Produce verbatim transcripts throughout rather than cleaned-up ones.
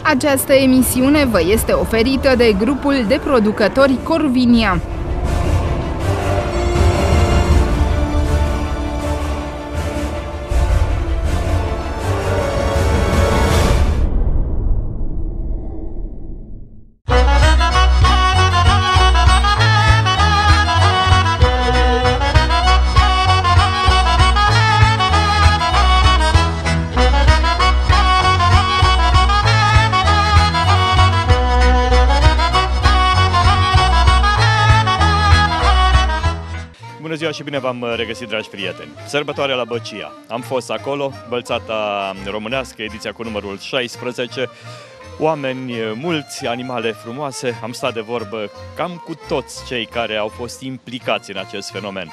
Această emisiune vă este oferită de grupul de producători Corvinia. Bună ziua și bine v-am regăsit, dragi prieteni! Sărbătoare la Băcia. Am fost acolo, Bălțata Românească, ediția cu numărul șaisprezece. Oameni mulți, animale frumoase. Am stat de vorbă cam cu toți cei care au fost implicați în acest fenomen.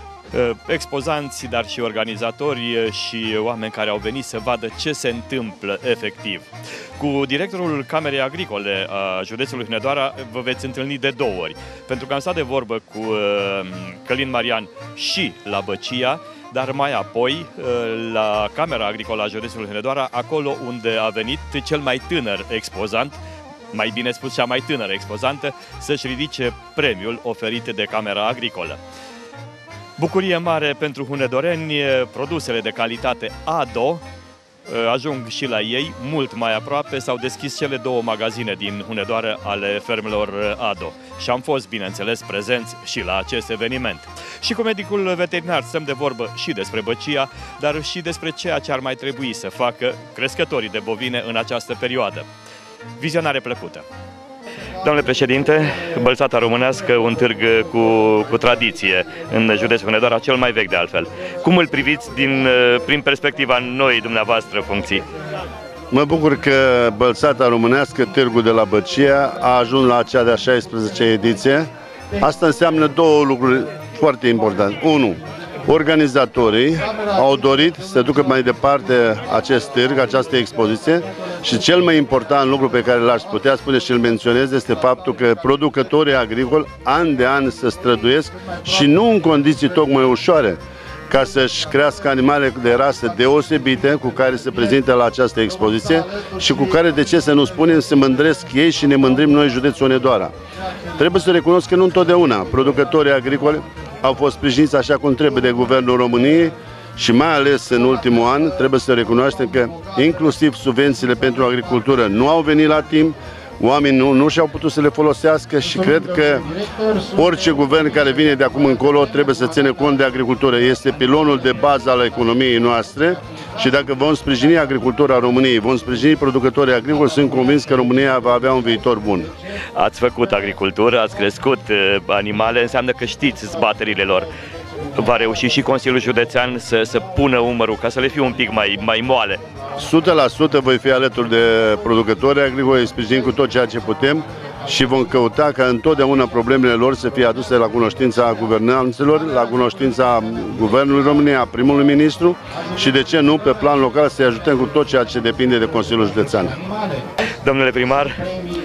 Expozanți, dar și organizatori și oameni care au venit să vadă ce se întâmplă efectiv. Cu directorul Camerei Agricole a județului Hunedoara vă veți întâlni de două ori, pentru că am stat de vorbă cu Călin Marian și la Băcia, dar mai apoi la Camera Agricolă a județului Hunedoara, acolo unde a venit cel mai tânăr expozant, mai bine spus cea mai tânără expozantă, să-și ridice premiul oferit de Camera Agricolă. Bucurie mare pentru hunedoreni, produsele de calitate A D O ajung și la ei mult mai aproape. S-au deschis cele două magazine din Hunedoara ale fermelor A D O și am fost, bineînțeles, prezenți și la acest eveniment. Și cu medicul veterinar stăm de vorbă și despre Băcia, dar și despre ceea ce ar mai trebui să facă crescătorii de bovine în această perioadă. Vizionare plăcută! Domnule președinte, Bălțata Românească, un târg cu, cu tradiție în județul Hunedoara, cel mai vechi de altfel. Cum îl priviți din, prin perspectiva noi dumneavoastră funcții? Mă bucur că Bălțata Românească, târgul de la Băcia, a ajuns la cea de-a șaisprezecea ediție. Asta înseamnă două lucruri foarte importante. Unu, organizatorii au dorit să ducă mai departe acest târg, această expoziție, și cel mai important lucru pe care l-aș putea spune și îl menționez este faptul că producătorii agricoli an de an se străduiesc și nu în condiții tocmai ușoare ca să-și crească animale de rasă deosebite cu care se prezintă la această expoziție și cu care, de ce să nu spunem, se mândresc ei și ne mândrim noi, județul Hunedoara. Trebuie să recunosc că nu întotdeauna producătorii agricoli au fost sprijiniți așa cum trebuie de Guvernul României și mai ales în ultimul an trebuie să recunoaștem că inclusiv subvențiile pentru agricultură nu au venit la timp, oamenii nu, nu și-au putut să le folosească și cred că orice guvern care vine de acum încolo trebuie să ține cont de agricultură. Este pilonul de bază al economiei noastre și dacă vom sprijini agricultura României, vom sprijini producătorii agricoli, sunt convins că România va avea un viitor bun. Ați făcut agricultură, ați crescut animale, înseamnă că știți zbaterile lor. Va reuși și Consiliul Județean să, să pună umărul ca să le fie un pic mai, mai moale? o sută la sută voi fi alături de producătorii agricoli, îi sprijinim cu tot ceea ce putem și vom căuta ca întotdeauna problemele lor să fie aduse la cunoștința guvernanților, la cunoștința Guvernului României, a primului ministru și, de ce nu, pe plan local să-i ajutăm cu tot ceea ce depinde de Consiliul Județean. Domnule primar,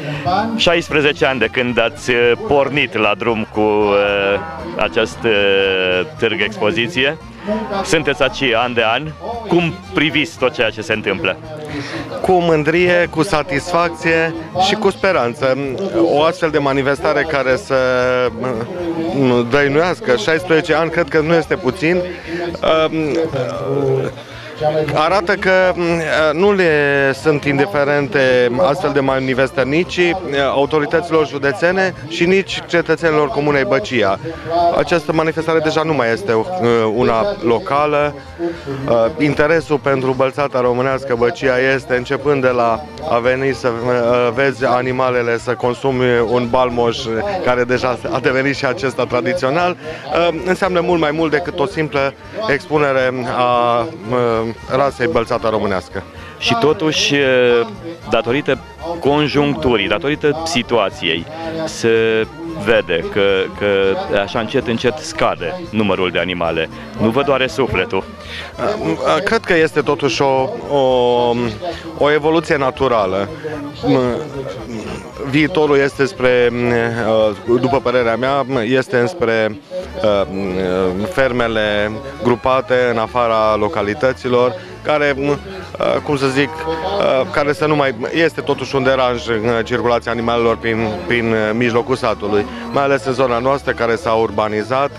șaisprezece ani de când ați pornit la drum cu uh, acest uh, târg expoziție. Sunteți aici an de an. Cum priviți tot ceea ce se întâmplă? Cu mândrie, cu satisfacție și cu speranță. O astfel de manifestare care să dăinuiască șaisprezece ani, cred că nu este puțin. Arată că nu le sunt indiferente astfel de manifestări nici autorităților județene și nici cetățenilor Comunei Băcia. Această manifestare deja nu mai este una locală. Interesul pentru Bălțata Românească Băcia este începând de la a veni să vezi animalele, să consumi un balmoș care deja a devenit și acesta tradițional. Înseamnă mult mai mult decât o simplă expunere a rasei Bălțata Românească. Și totuși, datorită conjuncturii, datorită situației, se vede că, că așa încet, încet scade numărul de animale. Nu vă doare sufletul? Cred că este totuși o, o, o evoluție naturală. Viitorul este spre, după părerea mea, este înspre fermele grupate în afara localităților, care, cum să zic, care să nu mai... Este totuși un deranj în circulația animalelor prin, prin mijlocul satului, mai ales în zona noastră care s-a urbanizat.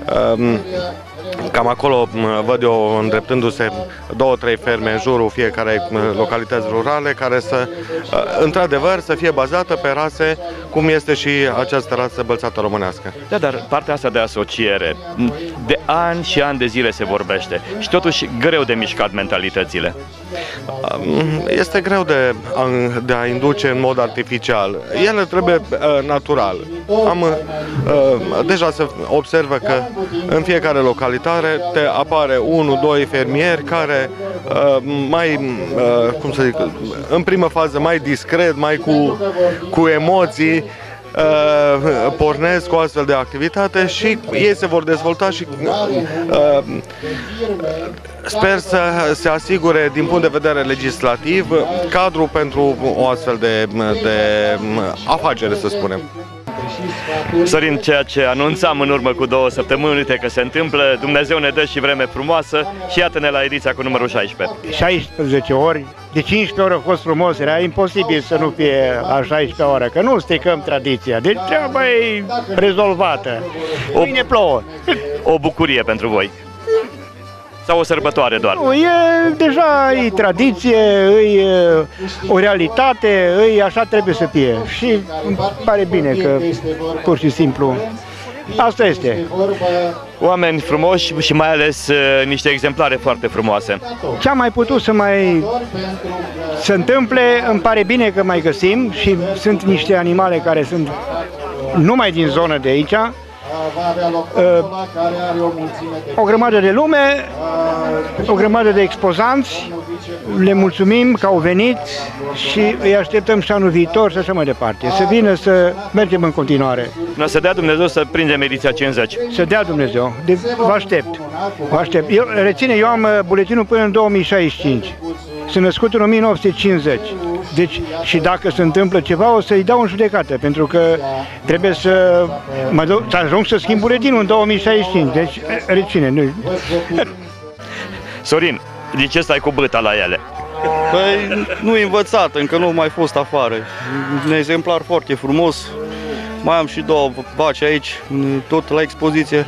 Cam acolo văd eu îndreptându-se două, trei ferme în jurul fiecare localități rurale care să, într-adevăr, să fie bazată pe rase, cum este și această rasă bălțată românească. Da, dar partea asta de asociere, de ani și ani de zile se vorbește și totuși greu de mișcat mentalitățile. Este greu de a, de a induce în mod artificial. Ele trebuie uh, natural. Am, uh, deja se observă că în fiecare localitate te apare unul, doi fermieri care uh, mai, uh, cum să zic, în primă fază mai discret, mai cu, cu emoții, Uh, pornesc o astfel de activitate și ei se vor dezvolta și uh, sper să se asigure din punct de vedere legislativ cadrul pentru o astfel de, de afacere, să spunem. Sorin, ceea ce anunțam în urmă cu două săptămâni, uite că se întâmplă, Dumnezeu ne dă și vreme frumoasă și iată-ne la ediția cu numărul șaisprezece. șaisprezece ori, de cincisprezece ori a fost frumos, era imposibil să nu fie a șaisprezecea oră, că nu stricăm tradiția, deci treaba e rezolvată, mâine plouă. O bucurie pentru voi. Sau o sărbătoare doar? Nu, e deja e tradiție, e o realitate, e așa trebuie să fie. Și îmi pare bine că pur și simplu asta este. Oameni frumoși și mai ales uh, niște exemplare foarte frumoase. Ce am mai putut să mai se întâmple, îmi pare bine că mai găsim și sunt niște animale care sunt numai din zonă de aici. O grămadă de lume, o grămadă de expozanți, le mulțumim că au venit și îi așteptăm și anul viitor și așa mai departe. Să vină să mergem în continuare. Să dea Dumnezeu să prindem ediția cincizeci. Să dea Dumnezeu. De vă aștept. Vă aștept. Eu, reține, eu am buletinul până în două mii șaizeci și cinci. Sunt născut în o mie nouă sute cincizeci. Deci, și dacă se întâmplă ceva, o să-i dau în judecată, pentru că trebuie să mă duc, să ajung să schimb buletinul în două mii șaizeci și cinci. Deci, reține. Nu. Sorin, de ce stai cu băta la ele? Păi, nu e învățat, încă nu mai fost afară. Un exemplar foarte frumos. Mai am și două vaci aici, tot la expoziție.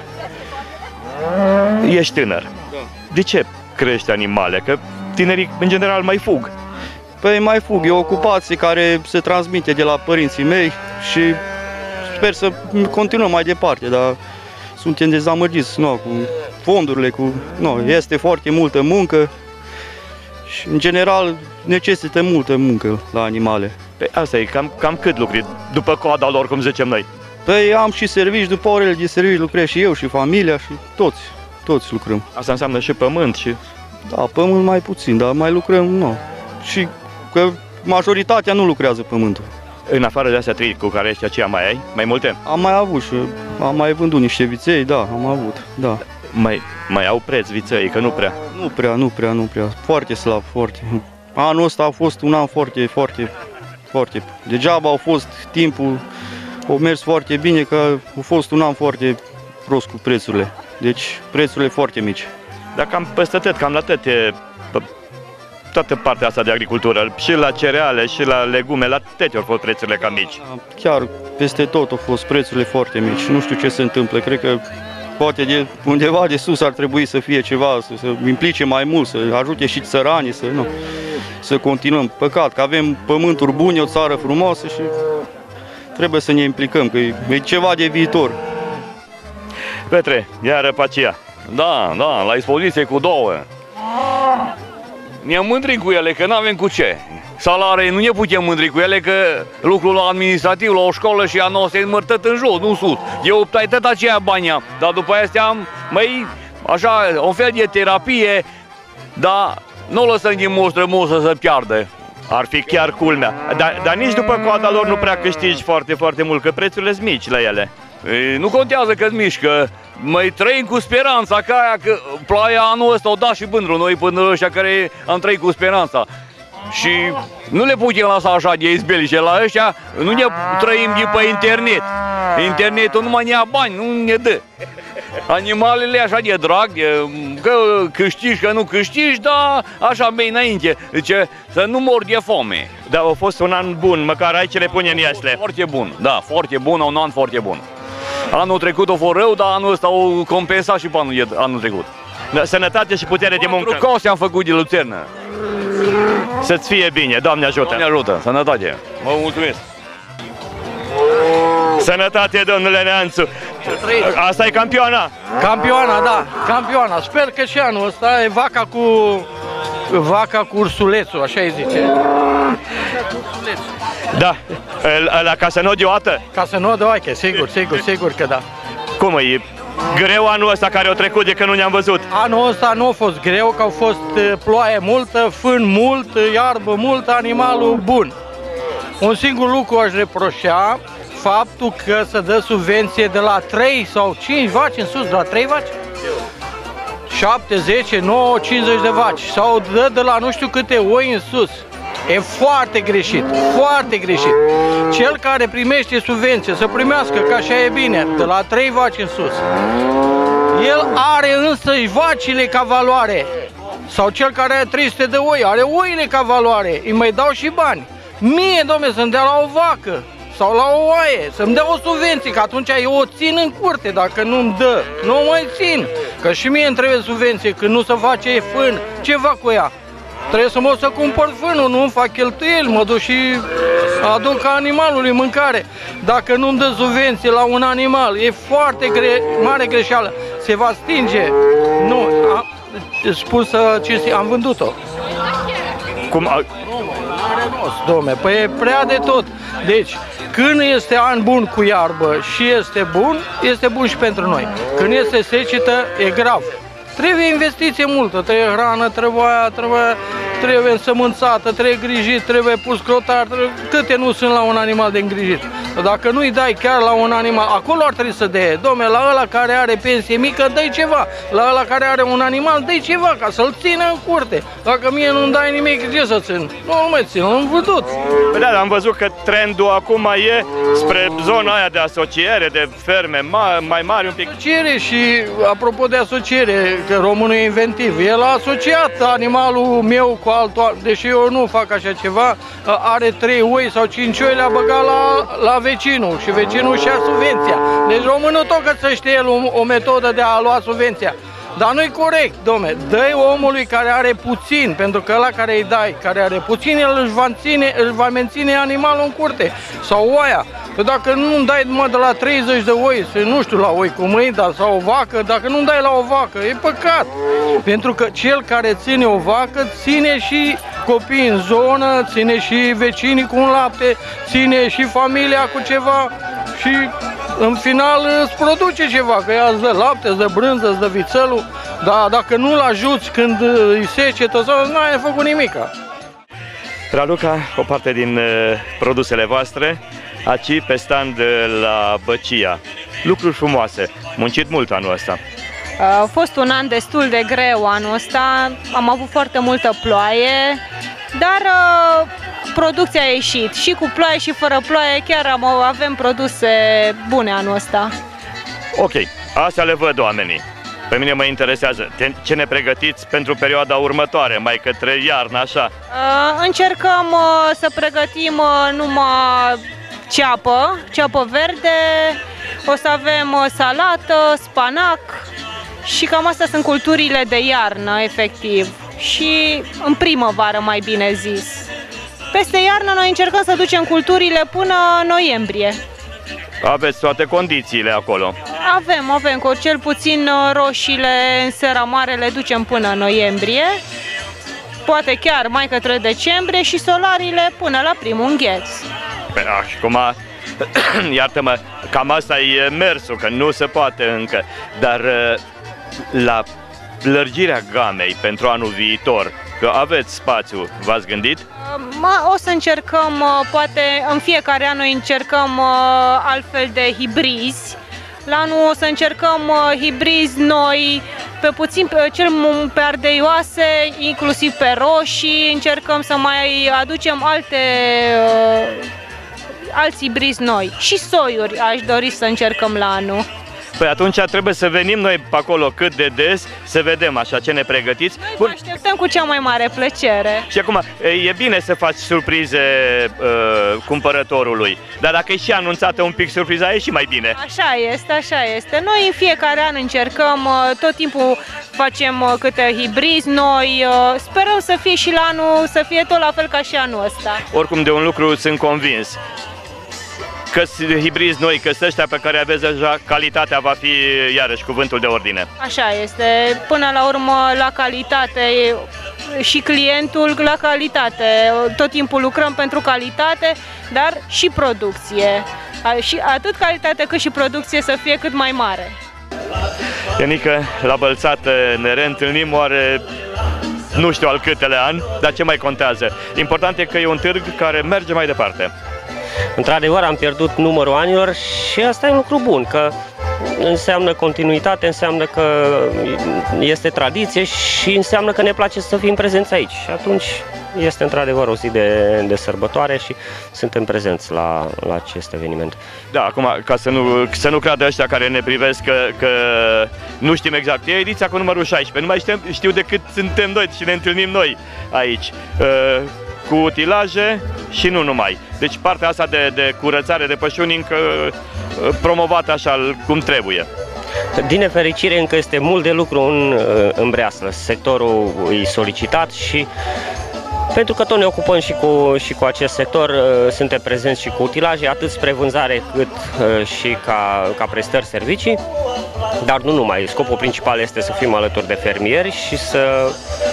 Ești tânăr. Da. De ce crești animale? Că tinerii, în general, mai fug. Păi mai fug, e o ocupație care se transmite de la părinții mei și sper să continuăm mai departe, dar suntem dezamăgiți, nu, cu fondurile, cu, nu, este foarte multă muncă și, în general, necesită multă muncă la animale. Păi asta e, cam, cam cât lucri, după coada lor, cum zicem noi? Păi am și servici, după orele de servici lucrez și eu și familia și toți, toți lucrăm. Asta înseamnă și pământ și... Da, pământ mai puțin, dar mai lucrăm, nu. Și că majoritatea nu lucrează pământul. În afară de astea trei cu care ești aceea, mai ai? Mai multe? Am mai avut și am mai vândut niște viței, da, am avut, da. Mai, mai au preț viței, că nu prea. Nu prea, nu prea, nu prea. Foarte slab, foarte. Anul ăsta a fost un an foarte, foarte, foarte. Degeaba au fost timpul, au mers foarte bine, că a fost un an foarte prost cu prețurile. Deci prețurile foarte mici. Dar cam peste tot, cam la tot e toată partea asta de agricultură, și la cereale, și la legume, la toate au fost prețurile cam mici. Chiar peste tot au fost prețurile foarte mici. Nu știu ce se întâmplă, cred că poate de undeva de sus ar trebui să fie ceva, să se implice mai mult, să ajute și țăranii, să, nu, să continuăm. Păcat că avem pământuri bune, o țară frumoasă și trebuie să ne implicăm, că e ceva de viitor. Petre, iară pe aceea. Da, da, la expoziție cu două. Ne-am mândrit cu ele, că n-avem cu ce. Salarii nu ne putem mândri cu ele, că lucrul administrativ la o școală și a noastră e mărtăt în jos, nu în sus. Eu optai tot aceea banii, dar după asta am, mai, așa, un fel de terapie, dar nu o lăsăm din mostră mostră să piardă. Ar fi chiar culmea. Dar, dar nici după coada lor nu prea câștigi foarte, foarte mult, că prețurile sunt mici la ele. E, nu contează că-ți mișcă, mai trăim cu speranța ca aia, că ploaia anul ăsta o dat și bândru noi până ăștia care am trăit cu speranța. Și nu le putem lăsa așa de izbeliște la ăștia, nu ne trăim de pe internet. Internetul nu mai ne ia bani, nu ne dă. Animalele așa de drag, de că câștigi, că nu câștigi, dar așa mai înainte. Zice, să nu mor de foame. Dar a fost un an bun, măcar aici le pune în iasle. Foarte bun, da, foarte bun, un an foarte bun. Anul trecut a fost rău, dar anul ăsta au compensat și pe anul, anul trecut. Da, sănătate și putere de muncă. Pentru că am făcut de lucernă. Să-ți fie bine, Doamne ajută! Doamne ajută, sănătate! Vă mulțumesc! Sănătate, domnule Neanțu! Asta e campioana? Campioana, da, campioana. Sper că și anul ăsta e vaca cu vaca cu ursulețul, așa îi zice. Da, la ca să nu deoată? Ca să nu deoache, sigur, sigur, sigur că da. Cum e? Greu anul ăsta care a trecut de când nu ne-am văzut? Anul ăsta nu a fost greu, că au fost ploaie multă, fân mult, iarbă multă, animalul bun. Un singur lucru aș reproșea, faptul că se dă subvenție de la trei sau cinci vaci în sus, de la trei vaci? șapte, zece, nouă, cincizeci de vaci sau dă de la nu știu câte oi în sus. E foarte greșit, foarte greșit. Cel care primește subvenție să primească, că așa e bine, de la trei vaci în sus. El are însăși vacile ca valoare. Sau cel care are trei sute de oi, are oile ca valoare. Îi mai dau și bani. Mie, domne, să-mi dea la o vacă sau la o oaie, să-mi dea o subvenție, că atunci eu o țin în curte. Dacă nu-mi dă, nu o mai țin. Că și mie îmi trebuie subvenție, când nu se face fân, ce fac cu ea? Trebuie să mă să cumpăr fânul, nu-mi fac cheltuieli, mă duc și aduc animalului mâncare. Dacă nu-mi dă subvenție la un animal, e foarte gre mare greșeală. Se va stinge. Nu, am, spun să cinsti, am vândut-o. Cum? A... Dom'le, păi e prea de tot. Deci, când este an bun cu iarbă și este bun, este bun și pentru noi. Când este secetă, e grav. Trebuie investiție multă, trebuie hrană, trebuie aia, trebuie, trebuie însămânțată, trebuie grijit, trebuie pus crotar, trebuie... câte nu sunt la un animal de îngrijit. Dacă nu-i dai chiar la un animal, acolo ar trebui să dea. Dom'le, la ăla care are pensie mică, dă-i ceva. La ăla care are un animal, dă-i ceva, ca să-l țină în curte. Dacă mie nu-mi dai nimic, ce să țin? Nu, nu mai țin, l-am văzut. Păi da, am văzut că trendul acum e spre zona aia de asociere, de ferme ma mai mari un pic. Asociere și, apropo de asociere, că românul e inventiv, el a asociat animalul meu cu altul, deși eu nu fac așa ceva, are trei oi sau cinci oi, le-a băgat la, la vecinul și vecinul și-a subvenția. Deci românul tot că să știe el o, o metodă de a lua subvenția. Dar nu-i corect, dom'le, dă-i omului care are puțin, pentru că ăla care îi dai, care are puțin, el își va, ține, își va menține animalul în curte sau oaia. Că dacă nu-mi dai numai de la treizeci de oi, nu știu la oi cum îi, dar sau o vacă, dacă nu-mi dai la o vacă, e păcat. Pentru că cel care ține o vacă, ține și copii în zonă, ține și vecinii cu un lapte, ține și familia cu ceva și în final îți produce ceva, că ea îți dă lapte, îți dă brânză, îți dă vițelul, dar dacă nu-l ajuți când îi secetă, nu ai făcut nimica. Raluca, o parte din uh, produsele voastre, aici pe stand la Băcia. Lucruri frumoase, muncit mult anul ăsta. A fost un an destul de greu anul ăsta, am avut foarte multă ploaie, dar uh, producția a ieșit și cu ploaie și fără ploaie, chiar am, avem produse bune anul ăsta. Ok, astea le văd oamenii. Pe mine mă interesează ce ne pregătiți pentru perioada următoare, mai către iarnă, așa? Uh, încercăm uh, să pregătim uh, numai ceapă, ceapă verde, o să avem uh, salată, spanac și cam astea sunt culturile de iarnă, efectiv. Și în primăvară, mai bine zis. Peste iarnă noi încercăm să ducem culturile până noiembrie. Aveți toate condițiile acolo? Avem, avem, cu cel puțin roșiile în Sera Mare le ducem până în noiembrie, poate chiar mai către decembrie și solarile până la primul îngheț. Și cum a... iartă-mă, cam asta e mersul, că nu se poate încă, dar la lărgirea gamei pentru anul viitor, că aveți spațiu, v-ați gândit? O să încercăm, poate în fiecare an noi încercăm altfel de hibrizi. La anul o să încercăm hibrizi noi, pe puțin, pe, cel pe ardeioase, inclusiv pe roșii, încercăm să mai aducem alte, alți hibrizi noi. Și soiuri aș dori să încercăm la anul. Păi atunci trebuie să venim noi pe acolo cât de des, să vedem așa ce ne pregătiți. Noi vă așteptăm cu cea mai mare plăcere. Și acum, e bine să faci surprize uh, cumpărătorului, dar dacă e și anunțată un pic surpriza, e și mai bine. Așa este, așa este. Noi în fiecare an încercăm, tot timpul facem câte hibrizi noi, sperăm să fie și la anul, să fie tot la fel ca și anul ăsta. Oricum de un lucru sunt convins, că hibrizi noi, că ăștia pe care aveți deja, calitatea va fi iarăși cuvântul de ordine. Așa este, până la urmă la calitate și clientul la calitate, tot timpul lucrăm pentru calitate, dar și producție. Și atât calitate cât și producție să fie cât mai mare. Ianică, la Bălțată ne reîntâlnim oare nu știu al câtele an, dar ce mai contează? Important e că e un târg care merge mai departe. Într-adevăr am pierdut numărul anilor și asta e un lucru bun, că înseamnă continuitate, înseamnă că este tradiție și înseamnă că ne place să fim prezenți aici. Și atunci este într-adevăr o zi de, de sărbătoare și suntem prezenți la, la acest eveniment. Da, acum, ca să nu, să nu creadă ăștia care ne privesc că, că nu știm exact, e ediția cu numărul șaisprezece, nu mai știu, știu decât suntem noi și ne întâlnim noi aici. Uh, cu utilaje și nu numai. Deci partea asta de, de curățare, de pășuni încă promovată așa cum trebuie. Din nefericire încă este mult de lucru în, în breaslă. Sectorul e solicitat și pentru că tot ne ocupăm și cu, și cu acest sector, suntem prezenți și cu utilaje, atât spre vânzare cât și ca, ca prestări servicii. Dar nu numai. Scopul principal este să fim alături de fermieri și să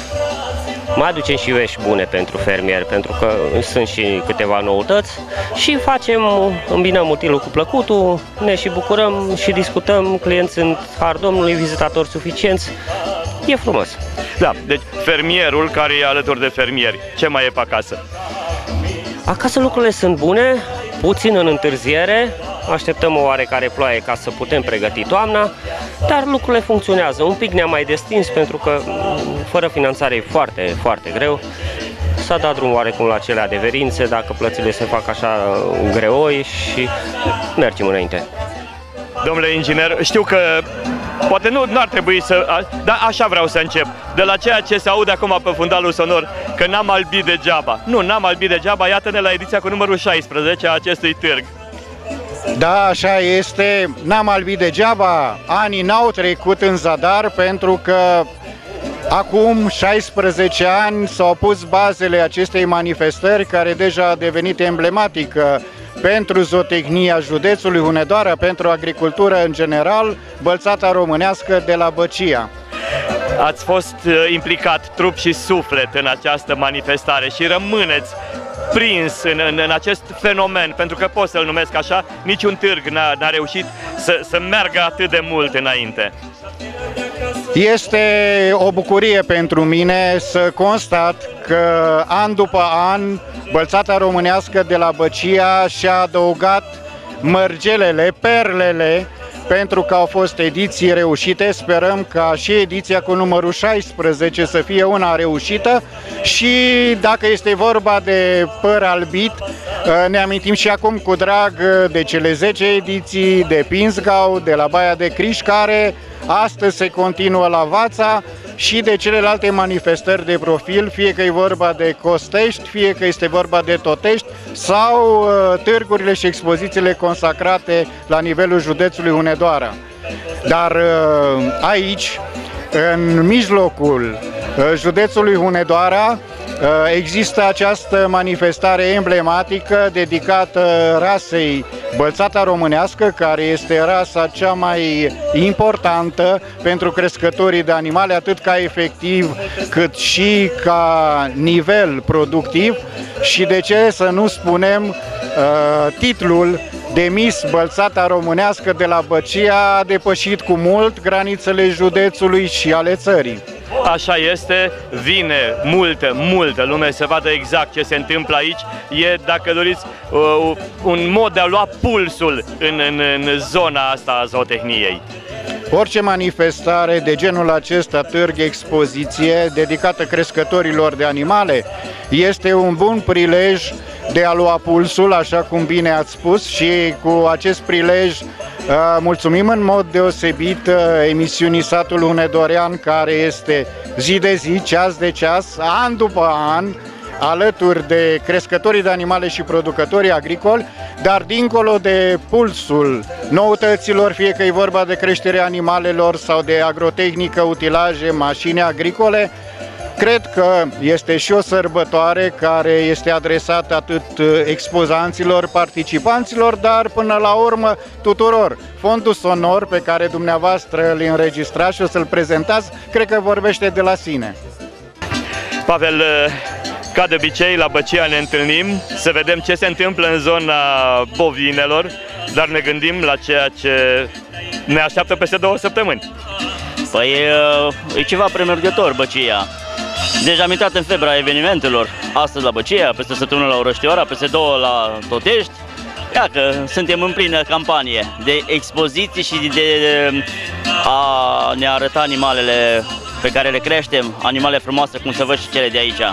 mai aducem și vești bune pentru fermieri, pentru că sunt și câteva noutăți și facem, îmbinăm utilul cu plăcutul, ne și bucurăm și discutăm, clienți sunt har Domnului, vizitatori suficienți, e frumos. Da, deci fermierul care e alături de fermieri, ce mai e pe acasă? Acasă lucrurile sunt bune, puțin în întârziere, așteptăm o oarecare ploaie ca să putem pregăti toamna, dar lucrurile funcționează. Un pic ne-am mai destins pentru că fără finanțare e foarte, foarte greu. S-a dat drum oarecum la cele adeverințe, dacă plățile se fac așa greoi și mergem înainte. Domnule inginer, știu că poate nu ar trebui să... Dar așa vreau să încep. De la ceea ce se aude acum pe fundalul sonor, că n-am albit degeaba. Nu, n-am albit degeaba, iată-ne la ediția cu numărul șaisprezece a acestui târg. Da, așa este, n-am albit degeaba, anii n-au trecut în zadar pentru că acum șaisprezece ani s-au pus bazele acestei manifestări care deja a devenit emblematică pentru zootehnia județului Hunedoara, pentru agricultură în general, Bălțata românească de la Băcia. Ați fost implicat trup și suflet în această manifestare și rămâneți prins în, în, în acest fenomen, pentru că pot să-l numesc așa, niciun târg n-a reușit să, să meargă atât de mult înainte. Este o bucurie pentru mine să constat că an după an Bălțata românească de la Băcia și-a adăugat mărgelele, perlele, pentru că au fost ediții reușite. Sperăm ca și ediția cu numărul șaisprezece să fie una reușită și dacă este vorba de păr albit, ne amintim și acum cu drag de cele zece ediții de Pinzgau, de la Baia de Criș, care astăzi se continuă la Vața, și de celelalte manifestări de profil, fie că e vorba de Costești, fie că este vorba de Totești sau uh, târgurile și expozițiile consacrate la nivelul județului Hunedoara. Dar uh, aici, în mijlocul uh, județului Hunedoara, există această manifestare emblematică dedicată rasei Bălțata românească, care este rasa cea mai importantă pentru crescătorii de animale, atât ca efectiv cât și ca nivel productiv. Și de ce să nu spunem uh, titlul de Miss Bălțata românească de la Băcia a depășit cu mult granițele județului și ale țării. Așa este, vine multă, multă lume să vadă exact ce se întâmplă aici. E, dacă doriți, un mod de a lua pulsul în, în, în zona asta a zootehniei. Orice manifestare de genul acesta, târg, expoziție, dedicată crescătorilor de animale, este un bun prilej de a lua pulsul, așa cum bine ați spus, și cu acest prilej mulțumim în mod deosebit emisiunii Satul Hunedorean, care este zi de zi, ceas de ceas, an după an, alături de crescătorii de animale și producătorii agricoli, dar dincolo de pulsul noutăților, fie că e vorba de creșterea animalelor sau de agrotehnică, utilaje, mașini agricole, cred că este și o sărbătoare care este adresată atât expozanților, participanților, dar până la urmă tuturor. Fondul sonor pe care dumneavoastră îl înregistrați și o să-l prezentați, cred că vorbește de la sine. Pavel, ca de obicei, la Băcia ne întâlnim să vedem ce se întâmplă în zona bovinelor, dar ne gândim la ceea ce ne așteaptă peste două săptămâni. Păi e ceva premergător Băcia. Deja am intrat în febra evenimentelor, astăzi la Băcia, peste săptămână la Orăștioara, peste două la Totești. Ia că suntem în plină campanie de expoziții și de a ne arăta animalele pe care le creștem, animale frumoase, cum să văd și cele de aici.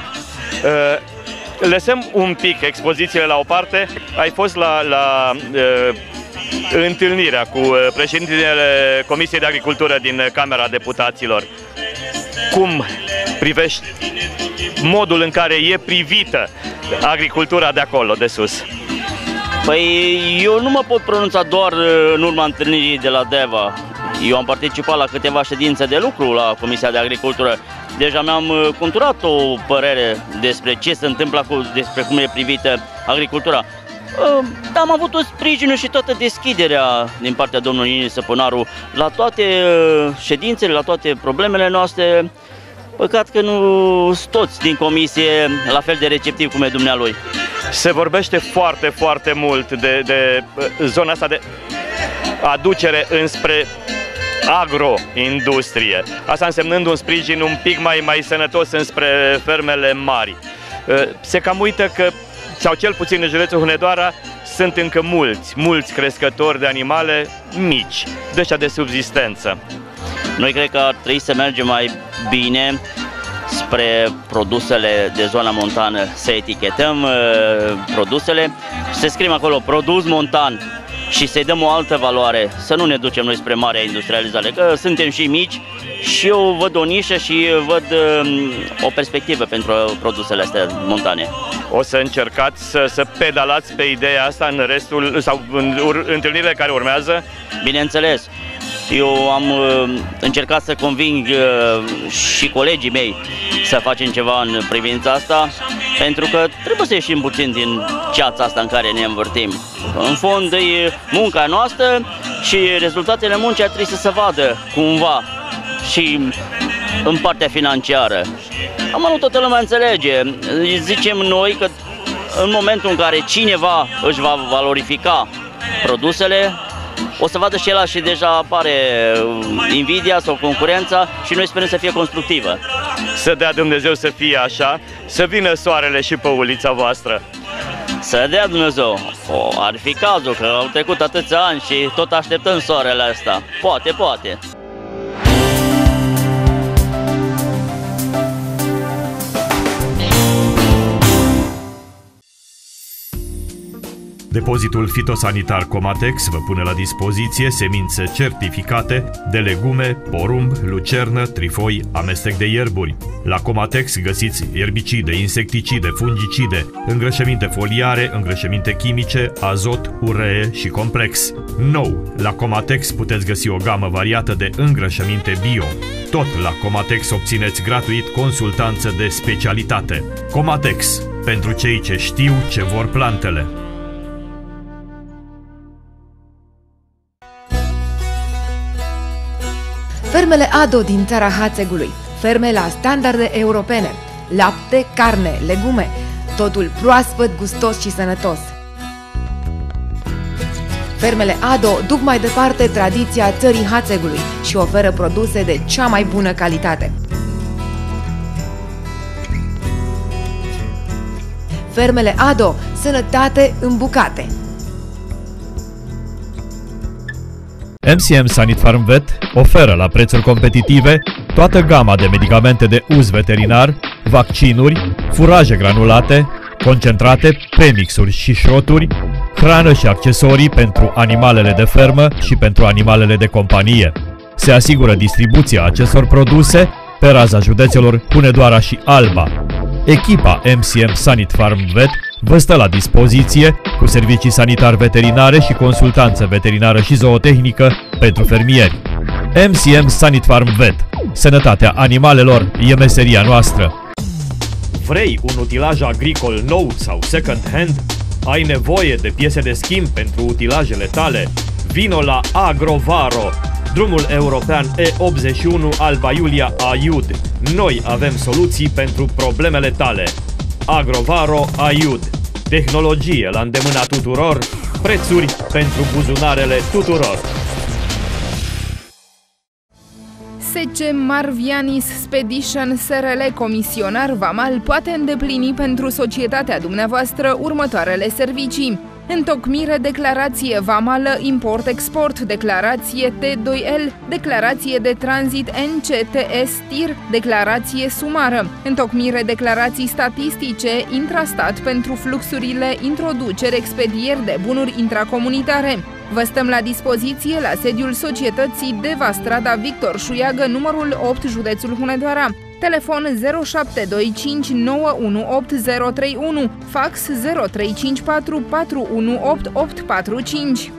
Lăsăm un pic expozițiile la o parte. Ai fost la, la uh, întâlnirea cu președintele Comisiei de Agricultură din Camera Deputaților. Cum privești modul în care e privită agricultura de acolo, de sus? Păi eu nu mă pot pronunța doar în urma întâlnirii de la Deva. Eu am participat la câteva ședințe de lucru la Comisia de Agricultură. Deja mi-am conturat o părere despre ce se întâmplă, despre cum e privită agricultura. Am avut tot sprijinul și toată deschiderea din partea domnului Nini Săpunaru la toate ședințele, la toate problemele noastre. Păcat că nu sunt toți din comisie la fel de receptivi cum e dumnealui. Se vorbește foarte, foarte mult de, de zona asta de aducere înspre agroindustrie. Asta însemnând un sprijin un pic mai, mai sănătos înspre fermele mari. Se cam uită că, sau cel puțin în județul Hunedoara, sunt încă mulți, mulți crescători de animale mici, de ăștia de subzistență. Noi cred că ar trebui să mergem mai bine spre produsele de zona montană, să etichetăm uh, produsele, să scriem acolo produs montan și să-i dăm o altă valoare, să nu ne ducem noi spre marea industrializare, că suntem și mici și eu văd o nișă și văd uh, o perspectivă pentru produsele astea montane. O să încercați să, să pedalați pe ideea asta în restul, sau în ur, întâlnirile care urmează? Bineînțeles. Eu am uh, încercat să conving uh, și colegii mei să facem ceva în privința asta, pentru că trebuie să ieșim puțin din ceața asta în care ne învârtim. În fond, e munca noastră și rezultatele muncii ar trebui să se vadă cumva și în partea financiară. Am nu toată lumea înțelege. Zicem noi că în momentul în care cineva își va valorifica produsele, o să vadă și el și deja apare invidia sau concurența și noi sperăm să fie constructivă. Să dea Dumnezeu să fie așa, să vină soarele și pe ulița voastră. Să dea Dumnezeu. O, ar fi cazul, că au trecut atâția ani și tot așteptăm soarele astea. Poate, poate. Depozitul fitosanitar Comatex vă pune la dispoziție semințe certificate de legume, porumb, lucernă, trifoi, amestec de ierburi. La Comatex găsiți erbicide, insecticide, fungicide, îngrășăminte foliare, îngrășăminte chimice, azot, uree și complex. Nou, la Comatex puteți găsi o gamă variată de îngrășăminte bio. Tot la Comatex obțineți gratuit consultanță de specialitate. Comatex, pentru cei ce știu ce vor plantele. Fermele Ado din țara Hațegului, ferme la standarde europene, lapte, carne, legume, totul proaspăt, gustos și sănătos. Fermele Ado duc mai departe tradiția țării Hațegului și oferă produse de cea mai bună calitate. Fermele Ado, sănătate în bucate. M C M Sanit Farm Vet oferă la prețuri competitive toată gama de medicamente de uz veterinar, vaccinuri, furaje granulate, concentrate, premixuri și șroturi, hrană și accesorii pentru animalele de fermă și pentru animalele de companie. Se asigură distribuția acestor produse pe raza județelor Hunedoara și Alba. Echipa M C M Sanit Farm Vet vă stă la dispoziție cu servicii sanitar-veterinare și consultanță veterinară și zootehnică pentru fermieri. M C M Sanit Farm Vet. Sănătatea animalelor e meseria noastră. Vrei un utilaj agricol nou sau second hand? Ai nevoie de piese de schimb pentru utilajele tale? Vino la Agrovaro, drumul european E optzeci și unu Alba Iulia Aiud. Noi avem soluții pentru problemele tale. Agrovaro Aiud. Tehnologie la îndemâna tuturor, prețuri pentru buzunarele tuturor. S C Marvianis Spedition S R L Comisionar Vamal poate îndeplini pentru societatea dumneavoastră următoarele servicii: întocmire declarație vamală import-export, declarație T doi L, declarație de tranzit N C T S Tir, declarație sumară, întocmire declarații statistice intrastat pentru fluxurile introduceri-expedieri de bunuri intracomunitare. Vă stăm la dispoziție la sediul societății Deva, strada Victor Șuiagă, numărul opt, județul Hunedoara. Telefon zero șapte doi cinci nouă unu opt zero trei unu, fax zero trei cinci patru patru unu opt opt patru cinci.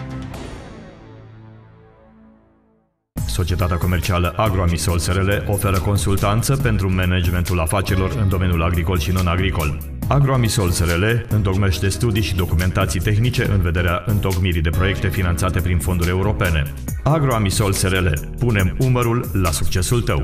Societatea comercială Agroamisol S R L oferă consultanță pentru managementul afacerilor în domeniul agricol și non-agricol. Agroamisol S R L întocmește studii și documentații tehnice în vederea întocmirii de proiecte finanțate prin fonduri europene. Agroamisol S R L. Punem umărul la succesul tău!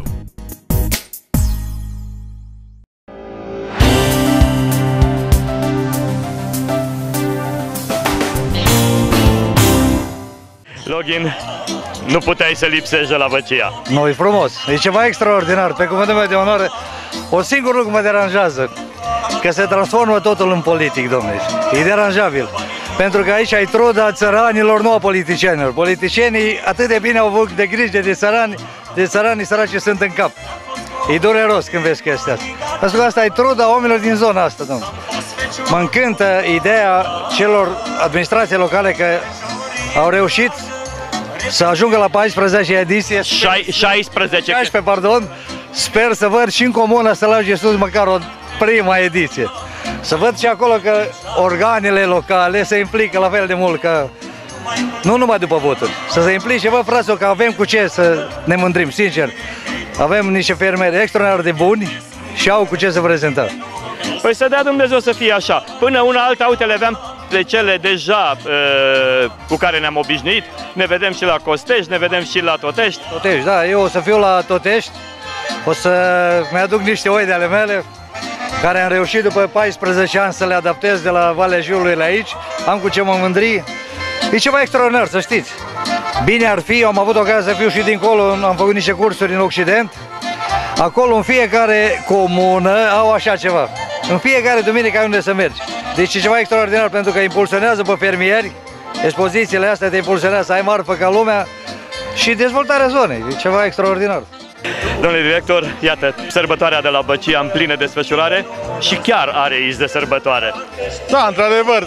Login, nu puteai să lipsești de la Băcia. Nu, e frumos, e ceva extraordinar, pe cuvântul meu de onoare. O singur lucru mă deranjează, că se transformă totul în politic, domnule. E deranjabil. Pentru că aici ai truda țăranilor, nu a politicienilor. Politicienii atât de bine au avut de grijă de țărani, de țăranii săraci sunt în cap. E dureros când vezi chestia asta. Pentru că asta e truda oamenilor din zona asta, domnule. Mă încântă ideea celor administrații locale că au reușit să ajungă la paisprezecea ediție. șaisprezece. șaisprezece, pardon. Sper să văd și în comună să lage sus măcar o prima ediție. Să văd și acolo că organele locale se implică la fel de mult ca... Nu numai după voturi. Să se implice, bă, fraților, că avem cu ce să ne mândrim, sincer. Avem niște fermieri extraordinar de buni și au cu ce să prezenta. Păi să dea Dumnezeu să fie așa. Până una alta, uite, le aveam de cele deja uh, cu care ne-am obișnuit. Ne vedem și la Costești, ne vedem și la Totești. Totești, da, eu o să fiu la Totești. O să mi-aduc niște oi de ale mele, care am reușit după paisprezece ani să le adaptez de la Valea Jiului la aici. Am cu ce mă mândri. E ceva extraordinar, să știți. Bine ar fi, am avut ocazia să fiu și dincolo, am făcut niște cursuri în Occident. Acolo, în fiecare comună, au așa ceva. În fiecare duminică ai unde să mergi. Deci e ceva extraordinar, pentru că impulsionează pe fermieri. Expozițiile astea te impulsionează să ai marfă ca lumea și dezvoltarea zonei. E ceva extraordinar. Domnule director, iată, sărbătoarea de la Băcia în plină desfășurare și chiar are iz de sărbătoare. Da, într-adevăr,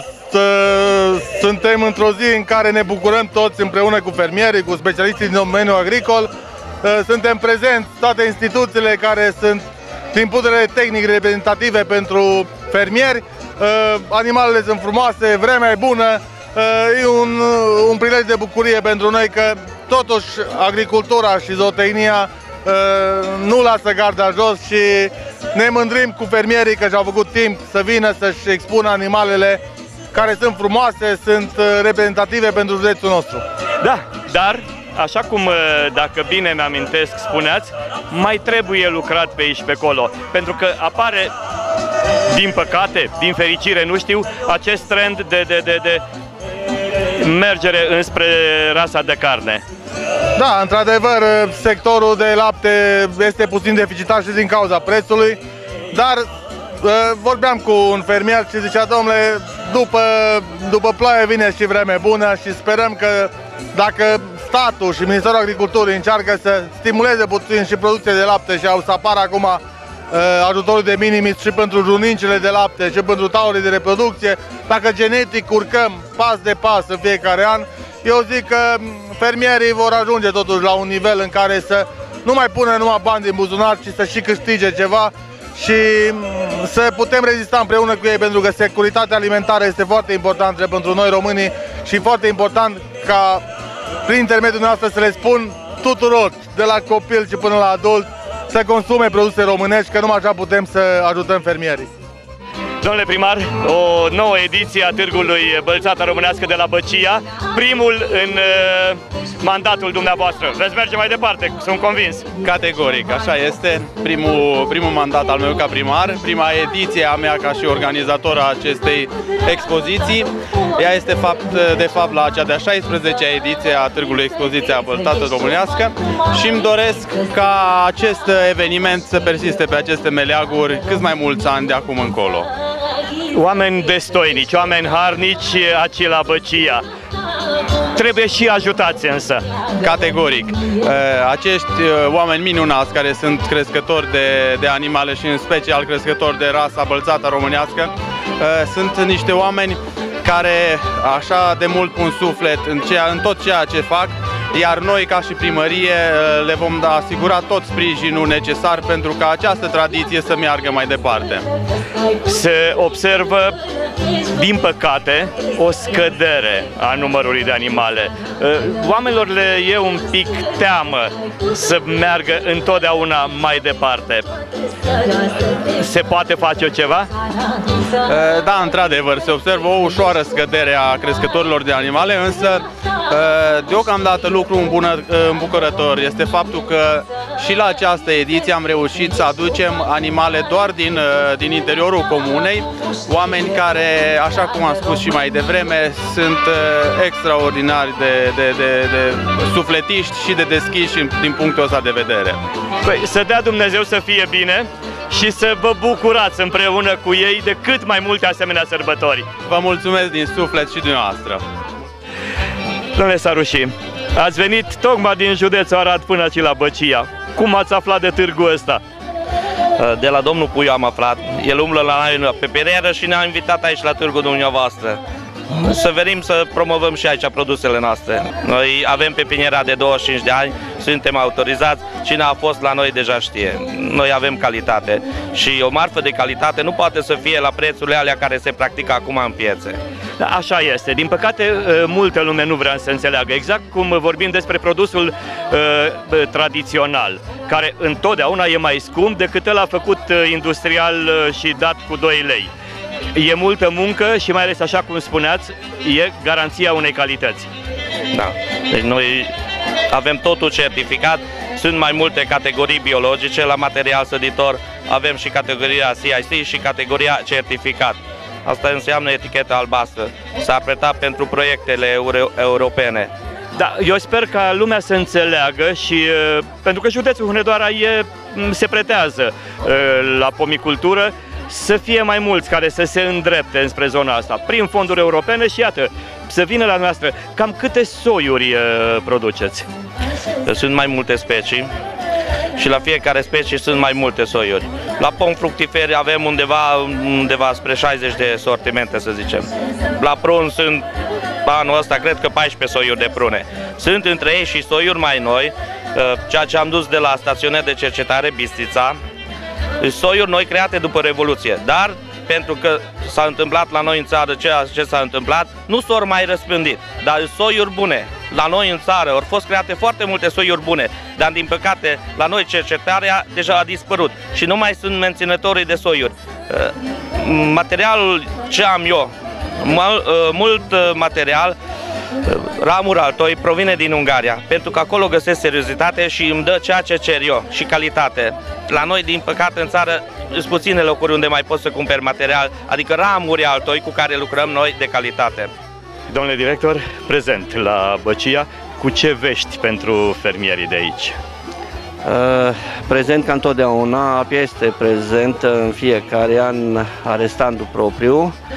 suntem într-o zi în care ne bucurăm toți împreună cu fermierii, cu specialiștii din domeniul agricol. Suntem prezenți, toate instituțiile care sunt din punct de vedere tehnic reprezentative pentru fermieri. Animalele sunt frumoase, vremea e bună, e un, un prilej de bucurie pentru noi că totuși agricultura și zootehnia nu lasă garda jos și ne mândrim cu fermierii că și-au făcut timp să vină să-și expună animalele care sunt frumoase, sunt reprezentative pentru județul nostru. Da, dar așa cum, dacă bine mi-amintesc, spuneați, mai trebuie lucrat pe aici pe acolo, pentru că apare, din păcate, din fericire, nu știu, acest trend de, de, de, de mergere înspre rasa de carne. Da, într-adevăr, sectorul de lapte este puțin deficitar și din cauza prețului, dar vorbeam cu un fermier și zicea, domnule, după, după ploaie vine și vreme bună și sperăm că dacă statul și Ministerul Agriculturii încearcă să stimuleze puțin și producția de lapte și au să apară acum ajutorul de minimis și pentru junincele de lapte și pentru taurii de reproducție, dacă genetic urcăm pas de pas în fiecare an, eu zic că fermierii vor ajunge totuși la un nivel în care să nu mai pună numai bani din buzunar, ci să și câștige ceva și să putem rezista împreună cu ei, pentru că securitatea alimentară este foarte importantă pentru noi românii și foarte important ca prin intermediul nostru să le spun tuturor, de la copil și până la adult, să consume produse românești, că numai așa putem să ajutăm fermierii. Domnule primar, o nouă ediție a Târgului Bălțata Românească de la Băcia, primul în uh, mandatul dumneavoastră. Veți merge mai departe, sunt convins. Categoric, așa este. Primul, primul mandat al meu ca primar, prima ediție a mea ca și organizator a acestei expoziții. Ea este fapt, de fapt la cea de-a șaisprezecea ediție a Târgului Expoziția Bălțată Românească și îmi doresc ca acest eveniment să persiste pe aceste meleaguri cât mai mulți ani de acum încolo. Oameni destoinici, oameni harnici aici la Băcia. Trebuie și ajutați însă. Categoric. Acești oameni minunați care sunt crescători de, de animale și în special crescători de rasa bălțată românească, sunt niște oameni care așa de mult pun suflet în, ceea, în tot ceea ce fac, iar noi ca și primărie le vom da asigura tot sprijinul necesar pentru ca această tradiție să meargă mai departe. Se observă, din păcate, o scădere a numărului de animale. Oamenilor le e un pic teamă să meargă întotdeauna mai departe. Se poate face ceva? Da, într-adevăr, se observă o ușoară scădere a crescătorilor de animale, însă deocamdată lucru îmbucurător este faptul că și la această ediție am reușit să aducem animale doar din, din interiorul comunei, oameni care, așa cum am spus și mai devreme, sunt extraordinari de, de, de, de sufletiști și de deschiși din punctul ăsta de vedere. Păi, să dea Dumnezeu să fie bine și să vă bucurați împreună cu ei de cât mai multe asemenea sărbători. Vă mulțumesc din suflet și dumneavoastră. Domnule Saruși, ați venit tocmai din județul Arad până aici la Băcia. Cum ați aflat de târgul ăsta? De la domnul Puiu am aflat. El umblă la noi pe perieră și ne-a invitat aici la târgul dumneavoastră. Să venim să promovăm și aici produsele noastre. Noi avem pepiniera de douăzeci și cinci de ani, suntem autorizați, cine a fost la noi deja știe. Noi avem calitate și o marfă de calitate nu poate să fie la prețurile alea care se practică acum în piețe. Da, așa este. Din păcate, multă lume nu vrea să înțeleagă. Exact cum vorbim despre produsul uh, tradițional, care întotdeauna e mai scump decât ăla făcut industrial și dat cu doi lei. E multă muncă și mai ales, așa cum spuneați, e garanția unei calități. Da. Deci noi avem totul certificat, sunt mai multe categorii biologice la material săditor, avem și categoria C I C și categoria certificat. Asta înseamnă eticheta albastră. S-a pretat pentru proiectele euro europene. Da, eu sper ca lumea să înțeleagă și uh, pentru că județul Hunedoara e, se pretează uh, la pomicultură, să fie mai mulți care să se îndrepte înspre zona asta, prin fonduri europene și iată, să vină la noastră. Cam câte soiuri uh, produceți? Sunt mai multe specii și la fiecare specie sunt mai multe soiuri. La pom fructiferi avem undeva, undeva spre șaizeci de sortimente, să zicem. La prun sunt, anul ăsta, cred că paisprezece soiuri de prune. Sunt între ei și soiuri mai noi, ceea ce am dus de la stațiunea de cercetare Bistrița, soiuri noi create după Revoluție, dar pentru că s-a întâmplat la noi în țară ceea ce s-a întâmplat, nu s-au mai răspândit, dar soiuri bune. La noi în țară au fost create foarte multe soiuri bune, dar din păcate la noi cercetarea deja a dispărut și nu mai sunt menținătorii de soiuri. Materialul ce am eu, mult material, ramuri altoi, provine din Ungaria, pentru că acolo găsesc seriozitate și îmi dă ceea ce cer eu și calitate. La noi, din păcate, în țară, sunt puține locuri unde mai poți să cumperi material, adică ramuri altoi cu care lucrăm noi de calitate. Domnule director, prezent la Băcia, cu ce vești pentru fermierii de aici? Uh, prezent ca întotdeauna, Apia este prezent în fiecare an, are standul propriu.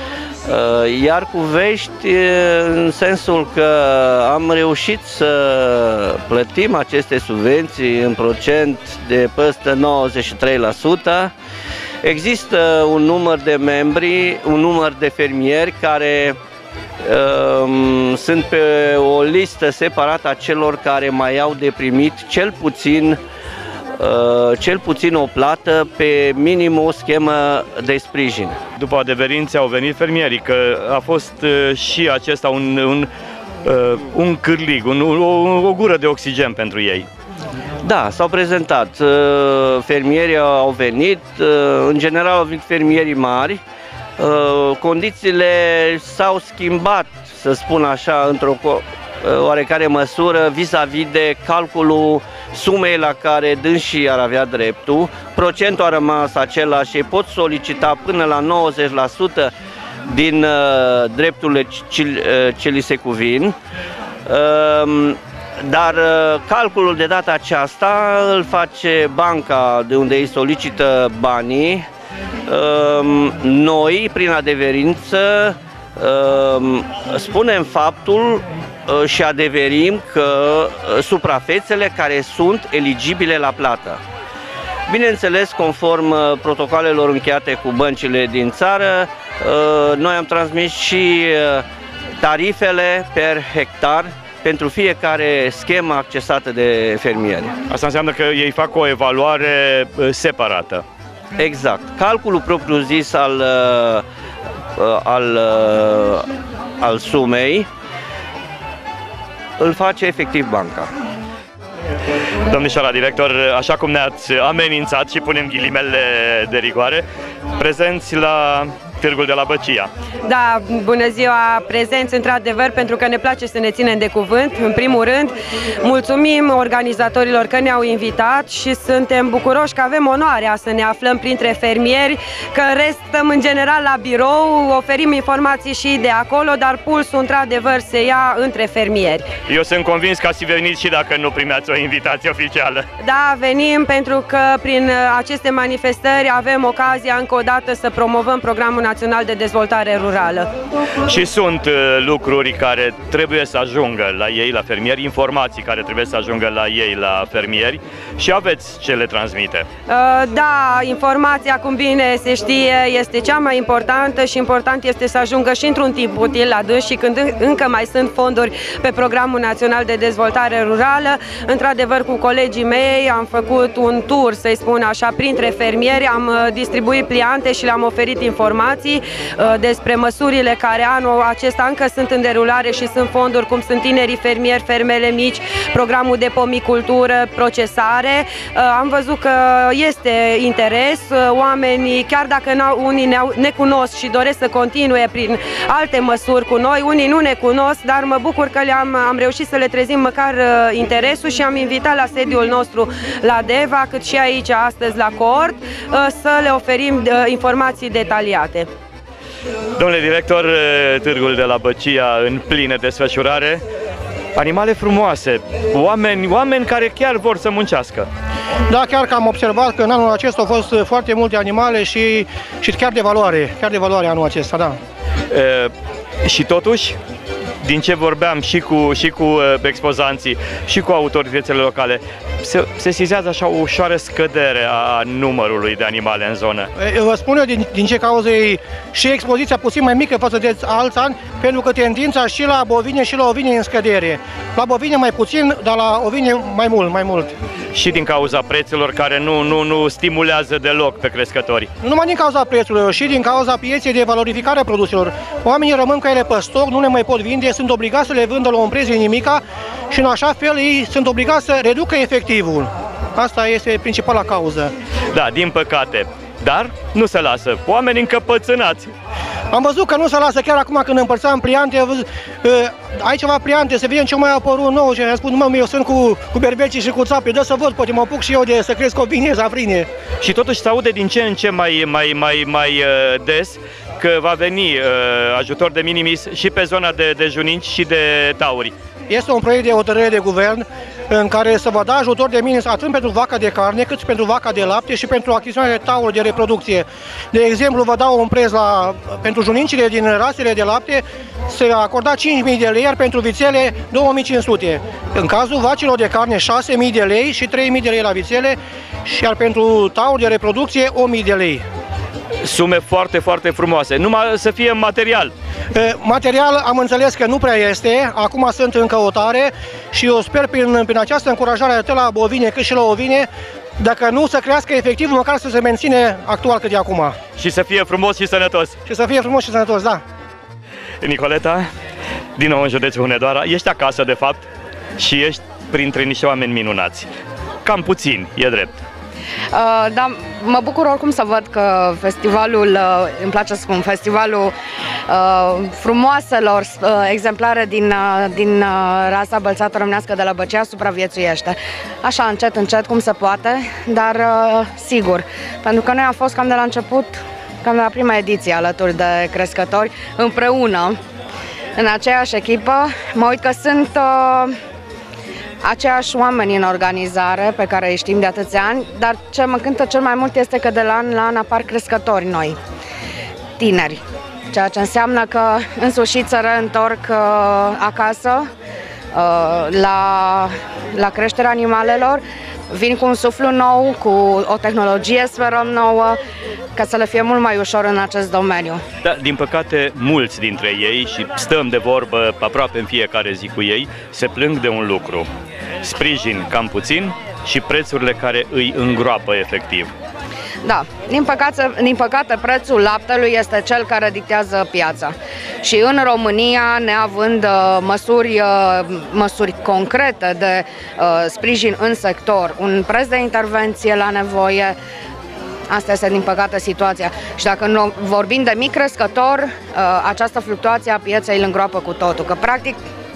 Iar cu vești, în sensul că am reușit să plătim aceste subvenții în procent de peste nouăzeci și trei la sută. Există un număr de membri, un număr de fermieri care um, sunt pe o listă separată a celor care mai au de primit cel puțin Uh, cel puțin o plată pe minim o schemă de sprijin. După adeverințe au venit fermierii, că a fost uh, și acesta un, un, uh, un cârlig, un, o, o gură de oxigen pentru ei. Da, s-au prezentat, uh, fermierii au venit, uh, în general au venit fermierii mari, uh, condițiile s-au schimbat, să spun așa, într-o oarecare măsură vis-a-vis de calculul sumei la care dânsii ar avea dreptul. Procentul a rămas același și pot solicita până la nouăzeci la sută din uh, drepturile ce, uh, ce li se cuvin. Uh, dar uh, calculul de data aceasta îl face banca de unde îi solicită banii. Uh, noi, prin adeverință, uh, spunem faptul și adeverim că suprafețele care sunt eligibile la plată. Bineînțeles, conform protocolelor încheiate cu băncile din țară, noi am transmis și tarifele per hectar pentru fiecare schemă accesată de fermieri. Asta înseamnă că ei fac o evaluare separată. Exact. Calculul propriu-zis al, al, al sumei îl face efectiv banca. Domnișoara director, așa cum ne-ați amenințat și punem ghilimele de rigoare, prezenți la Târgul de la Băcia. Da, bună ziua, prezenți într-adevăr, pentru că ne place să ne ținem de cuvânt. În primul rând, mulțumim organizatorilor că ne-au invitat și suntem bucuroși că avem onoarea să ne aflăm printre fermieri, că în rest stăm în general la birou, oferim informații și de acolo, dar pulsul într-adevăr se ia între fermieri. Eu sunt convins că ați venit și dacă nu primeați o invitație oficială. Da, venim pentru că prin aceste manifestări avem ocazia încă o dată să promovăm Programul Național de Dezvoltare Rurală. Și sunt uh, lucruri care trebuie să ajungă la ei, la fermieri, informații care trebuie să ajungă la ei, la fermieri, și aveți ce le transmite. Uh, da, informația, cum bine se știe, este cea mai importantă și important este să ajungă și într-un timp util la dâns și când încă mai sunt fonduri pe Programul Național de Dezvoltare Rurală. Într-adevăr, cu colegii mei am făcut un tur, să-i spun așa, printre fermieri, am distribuit pliante și le-am oferit informații despre măsurile care anul acesta încă sunt în derulare și sunt fonduri cum sunt tinerii fermieri, fermele mici, programul de pomicultură, procesare. Am văzut că este interes, oamenii, chiar dacă unii ne cunosc și doresc să continue prin alte măsuri cu noi, unii nu ne cunosc, dar mă bucur că le-am am reușit să le trezim măcar interesul și am invitat la sediul nostru la Deva, cât și aici astăzi la Cort, să le oferim informații detaliate. Domnule director, Târgul de la Băcia în plină desfășurare, animale frumoase, oameni, oameni care chiar vor să muncească. Da, chiar că am observat că în anul acesta au fost foarte multe animale și, și chiar de valoare, chiar de valoare anul acesta, da. E, și totuși, din ce vorbeam și cu, și cu expozanții și cu autoritățile locale, se, se sizează așa o ușoară scădere a numărului de animale în zonă. Vă spun eu din, din ce cauză e și expoziția puțin mai mică față de alți ani, pentru că tendința și la bovine și la ovine e în scădere. La bovine mai puțin, dar la ovine mai mult, mai mult. Și din cauza prețurilor care nu, nu, nu stimulează deloc pe crescători. Nu numai din cauza prețurilor, și din cauza pieței de valorificare a produselor. Oamenii rămân cu ele pe stoc, nu le mai pot vinde, sunt obligați să le vândă la un preț nimica și în așa fel ei sunt obligați să reducă efectivul. Asta este principala cauză. Da, din păcate. Dar nu se lasă. Oamenii încăpățânați. Am văzut că nu se lasă chiar acum când împărțeam pliante. Ai ceva pliante, să vedem ce mai apărut nou și am spus, mă, eu sunt cu, cu berbecii și cu țapii, dă să văd, poate mă apuc și eu de să cresc ovine, zafrine. Și totuși se aude din ce în ce mai, mai, mai, mai des că va veni uh, ajutor de minimis și pe zona de, de juninci și de tauri. Este un proiect de hotărâre de guvern în care să vă da ajutor de minim atât pentru vaca de carne, cât și pentru vaca de lapte și pentru achiziționarea de tauri de reproducție. De exemplu, vă dau un preț la, pentru junincile din rasele de lapte, se acorda cinci mii de lei, iar pentru vițele două mii cinci sute. În cazul vacilor de carne șase mii de lei și trei mii de lei la vițele, și iar pentru tauri de reproducție o mie de lei. Sume foarte, foarte frumoase, numai să fie material. Material am înțeles că nu prea este, acum sunt în căutare și eu sper prin, prin această încurajare atât la bovine cât și la ovine, dacă nu să crească efectiv, măcar să se menține actual cât de acum. Și să fie frumos și sănătos. Și să fie frumos și sănătos, da. Nicoleta, din nou în județul Hunedoara, ești acasă de fapt și ești printre niște oameni minunați. Cam puțin, e drept. Uh, da, mă bucur oricum să văd că festivalul, uh, îmi place să spun, festivalul uh, frumoaselor uh, exemplare din, uh, din uh, rasa bălțată românească de la Băcea supraviețuiește. Așa, încet, încet, cum se poate, dar uh, sigur, pentru că noi am fost cam de la început, cam de la prima ediție alături de crescători, împreună, în aceeași echipă. Mă uit că sunt uh, aceiași oameni în organizare pe care îi știm de atâția ani, dar ce mă încântă cel mai mult este că de la an la an apar crescători noi, tineri, ceea ce înseamnă că în sfârșit se reîntorc uh, acasă uh, la, la creșterea animalelor, vin cu un suflu nou, cu o tehnologie, sperăm, nouă, ca să le fie mult mai ușor în acest domeniu. Da, din păcate, mulți dintre ei, și stăm de vorbă aproape în fiecare zi cu ei, se plâng de un lucru: sprijin cam puțin și prețurile care îi îngroapă efectiv. Da, din păcate, din păcate prețul laptelui este cel care dictează piața. Și în România, neavând uh, măsuri, uh, măsuri concrete de uh, sprijin în sector, un preț de intervenție la nevoie, asta este din păcate situația. Și dacă nu vorbim de mic crescător, uh, această fluctuație a pieței îl îngroapă cu totul. Că practic,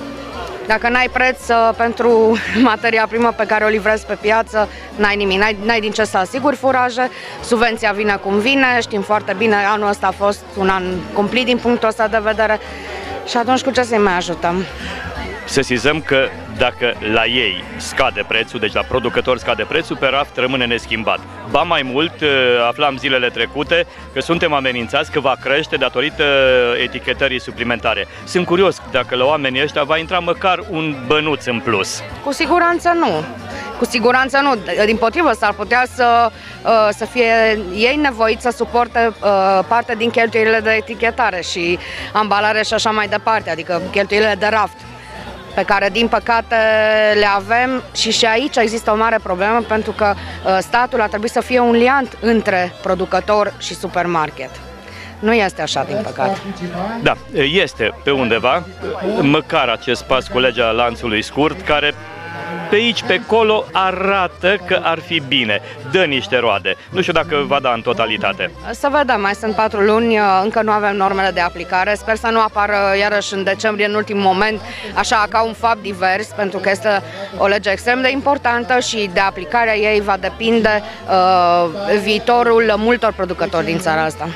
dacă n-ai preț uh, pentru materia primă pe care o livrezi pe piață, n-ai nimic, n-ai, n-ai din ce să asiguri furaje, subvenția vine cum vine, știm foarte bine, anul ăsta a fost un an cumplit din punctul ăsta de vedere și atunci cu ce să-i mai ajutăm? Sesizăm că dacă la ei scade prețul, deci la producători scade prețul, pe raft rămâne neschimbat. Ba mai mult, aflam zilele trecute că suntem amenințați că va crește datorită etichetării suplimentare. Sunt curios dacă la oamenii ăștia va intra măcar un bănuț în plus. Cu siguranță nu. Cu siguranță nu. Dimpotrivă, s-ar putea să, să fie ei nevoiți să suporte parte din cheltuielile de etichetare și ambalare și așa mai departe, adică cheltuielile de raft, pe care din păcate le avem și și aici există o mare problemă pentru că statul ar trebui să fie un liant între producător și supermarket. Nu este așa, din păcate. Da, este pe undeva, măcar acest pas cu legea lanțului scurt, care pe aici, pe acolo, arată că ar fi bine, dă niște roade. Nu știu dacă va da în totalitate. Să vedem, mai sunt patru luni, încă nu avem normele de aplicare. Sper să nu apară iarăși în decembrie, în ultimul moment, așa ca un fapt divers, pentru că este o lege extrem de importantă și de aplicarea ei va depinde uh, viitorul multor producători din țara asta.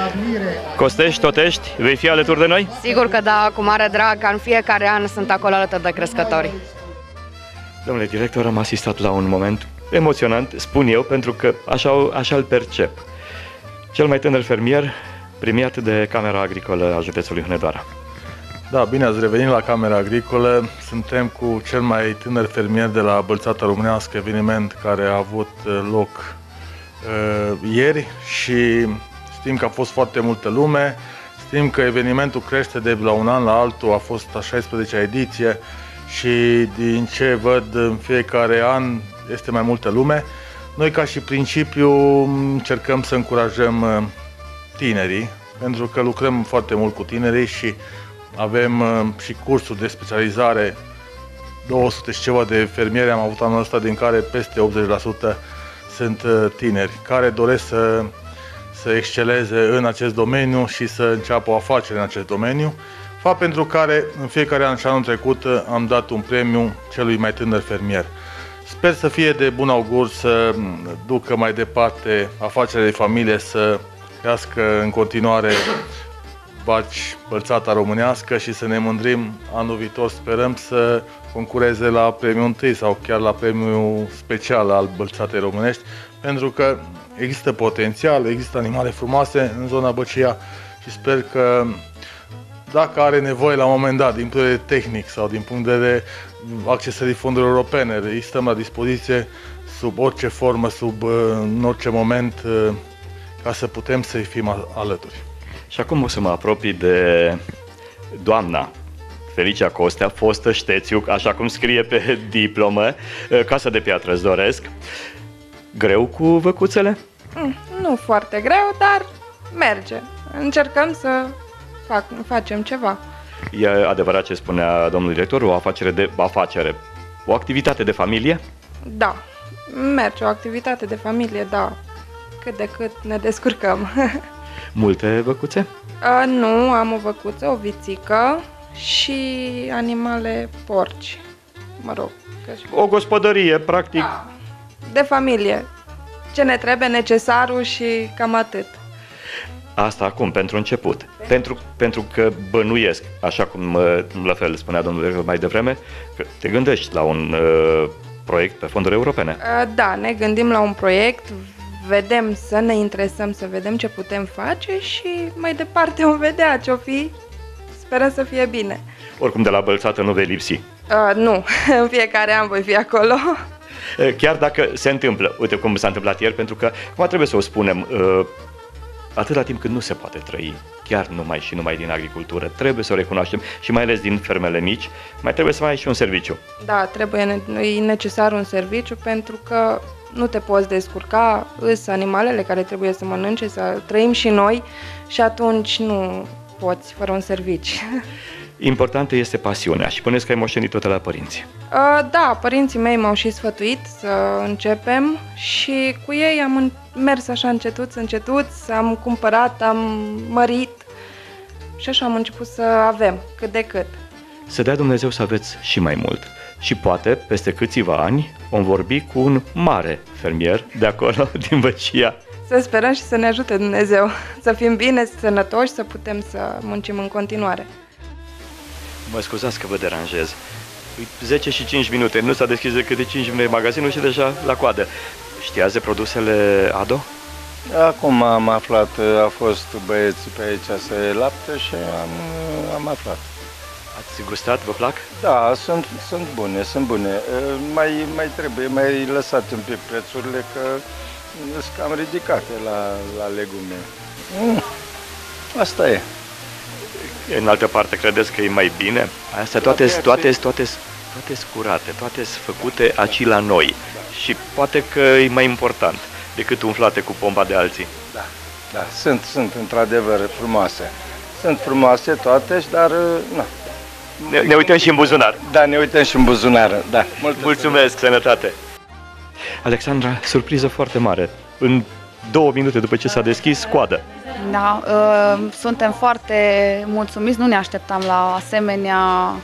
Costești, Totești, vei fi alături de noi? Sigur că da, cu mare drag, ca în fiecare an sunt acolo alături de crescători. Domnule director, am asistat la un moment emoționant, spun eu, pentru că așa, așa îl percep. Cel mai tânăr fermier premiat de Camera Agricolă a județului Hunedoara. Da, bine ați revenit la Camera Agricolă. Suntem cu cel mai tânăr fermier de la Bălțata Românească, eveniment care a avut loc uh, ieri și știm că a fost foarte multă lume. Știm că evenimentul crește de la un an la altul, a fost a șaisprezecea ediție. Și din ce văd în fiecare an este mai multă lume. Noi ca și principiu încercăm să încurajăm tinerii, pentru că lucrăm foarte mult cu tinerii și avem și cursuri de specializare, două sute și ceva de fermieri am avut anul ăsta, din care peste optzeci la sută sunt tineri care doresc să, să exceleze în acest domeniu și să înceapă o afacere în acest domeniu. Fapt pentru care în fiecare an și anul trecut am dat un premiu celui mai tânăr fermier. Sper să fie de bun augur, să ducă mai departe afacerea de familie, să crească în continuare baci bălțata românească și să ne mândrim anul viitor, sperăm să concureze la premiul întâi sau chiar la premiul special al bălțatei românești, pentru că există potențial, există animale frumoase în zona Băcia și sper că dacă are nevoie la un moment dat, din punct de vedere tehnic sau din punct de vedere accesării fondurilor europene, îi stăm la dispoziție sub orice formă, sub, în orice moment, ca să putem să-i fim alături. Și acum o să mă apropii de doamna Felicia Costea, fostă Ștețiuc, așa cum scrie pe diplomă, Casa de Piatră, îți doresc. Greu cu văcuțele? Mm, nu foarte greu, dar merge. Încercăm să fac, facem ceva. E adevărat ce spunea domnul director, o afacere de afacere, o activitate de familie? Da, merge, o activitate de familie, da. Cât de cât ne descurcăm. Multe văcuțe? A, nu, am o văcuță, o vițică și animale porci, mă rog. O gospodărie, practic. Da, de familie. Ce ne trebuie, necesarul și cam atât. Asta acum, pentru început. Pentru, pentru că bănuiesc, așa cum la fel spunea domnul director mai devreme, că te gândești la un uh, proiect pe fonduri europene. A, da, ne gândim la un proiect, vedem să ne interesăm, să vedem ce putem face și mai departe vom vedea ce-o fi. Sperăm să fie bine. Oricum de la bălțată nu vei lipsi. A, nu, în fiecare an voi fi acolo. Chiar dacă se întâmplă, uite cum s-a întâmplat ieri, pentru că acum trebuie să o spunem, uh, atâta timp cât nu se poate trăi chiar numai și numai din agricultură, trebuie să o recunoaștem și mai ales din fermele mici, mai trebuie să mai ai și un serviciu. Da, trebuie, e necesar un serviciu pentru că nu te poți descurca, îs animalele care trebuie să mănânce, să trăim și noi și atunci nu poți fără un serviciu. Importantă este pasiunea și puneți că ai moștenit-o de la părinți. Da, părinții mei m-au și sfătuit să începem și cu ei am mers așa încetuț, încetuț, am cumpărat, am mărit și așa am început să avem cât de cât. Să dea Dumnezeu să aveți și mai mult. Și poate, peste câțiva ani, vom vorbi cu un mare fermier de acolo, din Băcia. Să sperăm și să ne ajute Dumnezeu, să fim bine, sănătoși, să putem să muncim în continuare. Mă scuzați că vă deranjez. zece și cinci minute, nu s-a deschis decât de cinci minute magazinul și deja la coadă. Știați de produsele A D O? Acum am aflat, a fost băieții pe aici să iei lapte și am, am aflat. Ați gustat? Vă plac? Da, sunt, sunt bune, sunt bune. Mai, mai trebuie, mai lăsat un pic prețurile, că sunt cam ridicate la, la legume. Mm, asta e. În altă parte, credeți că e mai bine? Astea toate toate, toate, toate, toate scurate, toate sunt făcute aici la noi. Și poate că e mai important decât umflate cu pompa de alții. Da, da, sunt, sunt într-adevăr frumoase. Sunt frumoase toate, dar na. Ne, ne uităm și în buzunar. Da, ne uităm și în buzunar, da. Mulțumesc, Mulțumesc sănătate! Alexandra, surpriză foarte mare. În două minute după ce s-a deschis, coadă. Da, uh, suntem foarte mulțumiți, nu ne așteptam la asemenea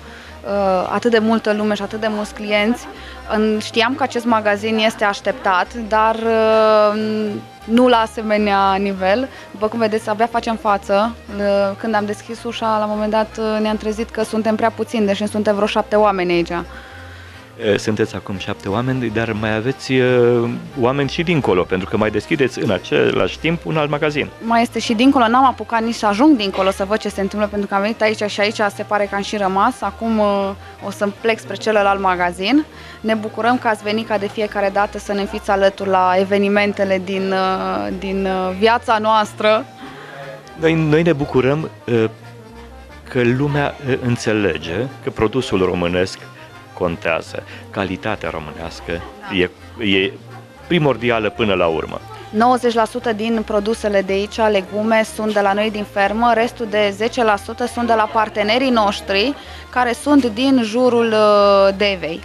uh, atât de multă lume și atât de mulți clienți. Știam că acest magazin este așteptat, dar uh, nu la asemenea nivel. După cum vedeți, abia facem față. Când am deschis ușa, la un moment dat ne-am trezit că suntem prea puțini, deși suntem vreo șapte oameni aici. Sunteți acum șapte oameni, dar mai aveți uh, oameni și dincolo, pentru că mai deschideți în același timp un alt magazin. Mai este și dincolo, n-am apucat nici să ajung dincolo să văd ce se întâmplă, pentru că am venit aici și aici se pare că am și rămas. Acum uh, o să plec spre celălalt magazin. Ne bucurăm că ați venit ca de fiecare dată să ne fiți alături la evenimentele din, uh, din uh, viața noastră. Noi, noi ne bucurăm uh, că lumea uh, înțelege că produsul românesc contează. Calitatea românească e, e primordială până la urmă. nouăzeci la sută din produsele de aici, legume, sunt de la noi din fermă, restul de zece la sută sunt de la partenerii noștri care sunt din jurul Devei.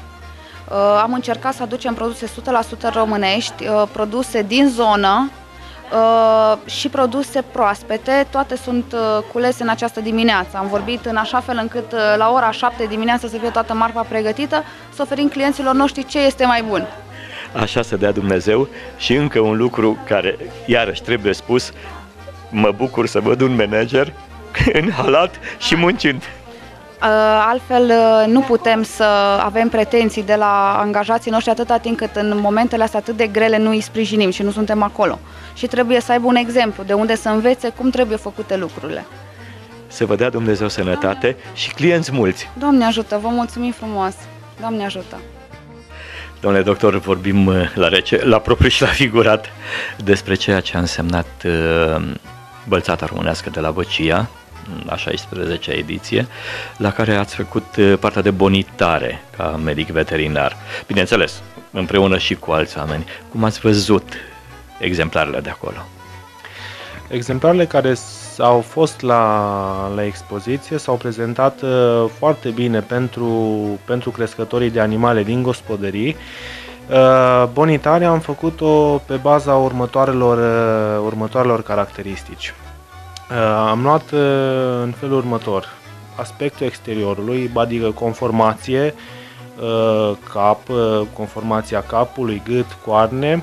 Am încercat să aducem produse o sută la sută românești, produse din zonă, Uh, și produse proaspete, toate sunt uh, culese în această dimineață. Am vorbit în așa fel încât uh, la ora șapte dimineața să fie toată marfa pregătită, să oferim clienților noștri ce este mai bun. Așa să dea Dumnezeu. Și încă un lucru care iarăși trebuie spus, mă bucur să văd un manager în halat și muncind. Altfel nu putem să avem pretenții de la angajații noștri atâta timp cât în momentele astea atât de grele nu îi sprijinim și nu suntem acolo. Și trebuie să aibă un exemplu de unde să învețe cum trebuie făcute lucrurile. Să vă dea Dumnezeu sănătate și clienți mulți. Doamne ajută, vă mulțumim frumos. Doamne ajută. Domnule doctor, vorbim la rece, la propriu și la figurat despre ceea ce a însemnat Bălțata Românească de la Băcia, a șaisprezecea ediție, la care ați făcut partea de bonitare ca medic veterinar. Bineînțeles, împreună și cu alți oameni. Cum ați văzut exemplarele de acolo? Exemplarele care au fost la, la expoziție s-au prezentat uh, foarte bine pentru, pentru crescătorii de animale din gospodării. Uh, bonitarea am făcut-o pe baza următoarelor, uh, următoarelor caracteristici. Uh, am luat uh, în felul următor: aspectul exteriorului, adică conformație, uh, cap, uh, conformația capului, gât, coarne,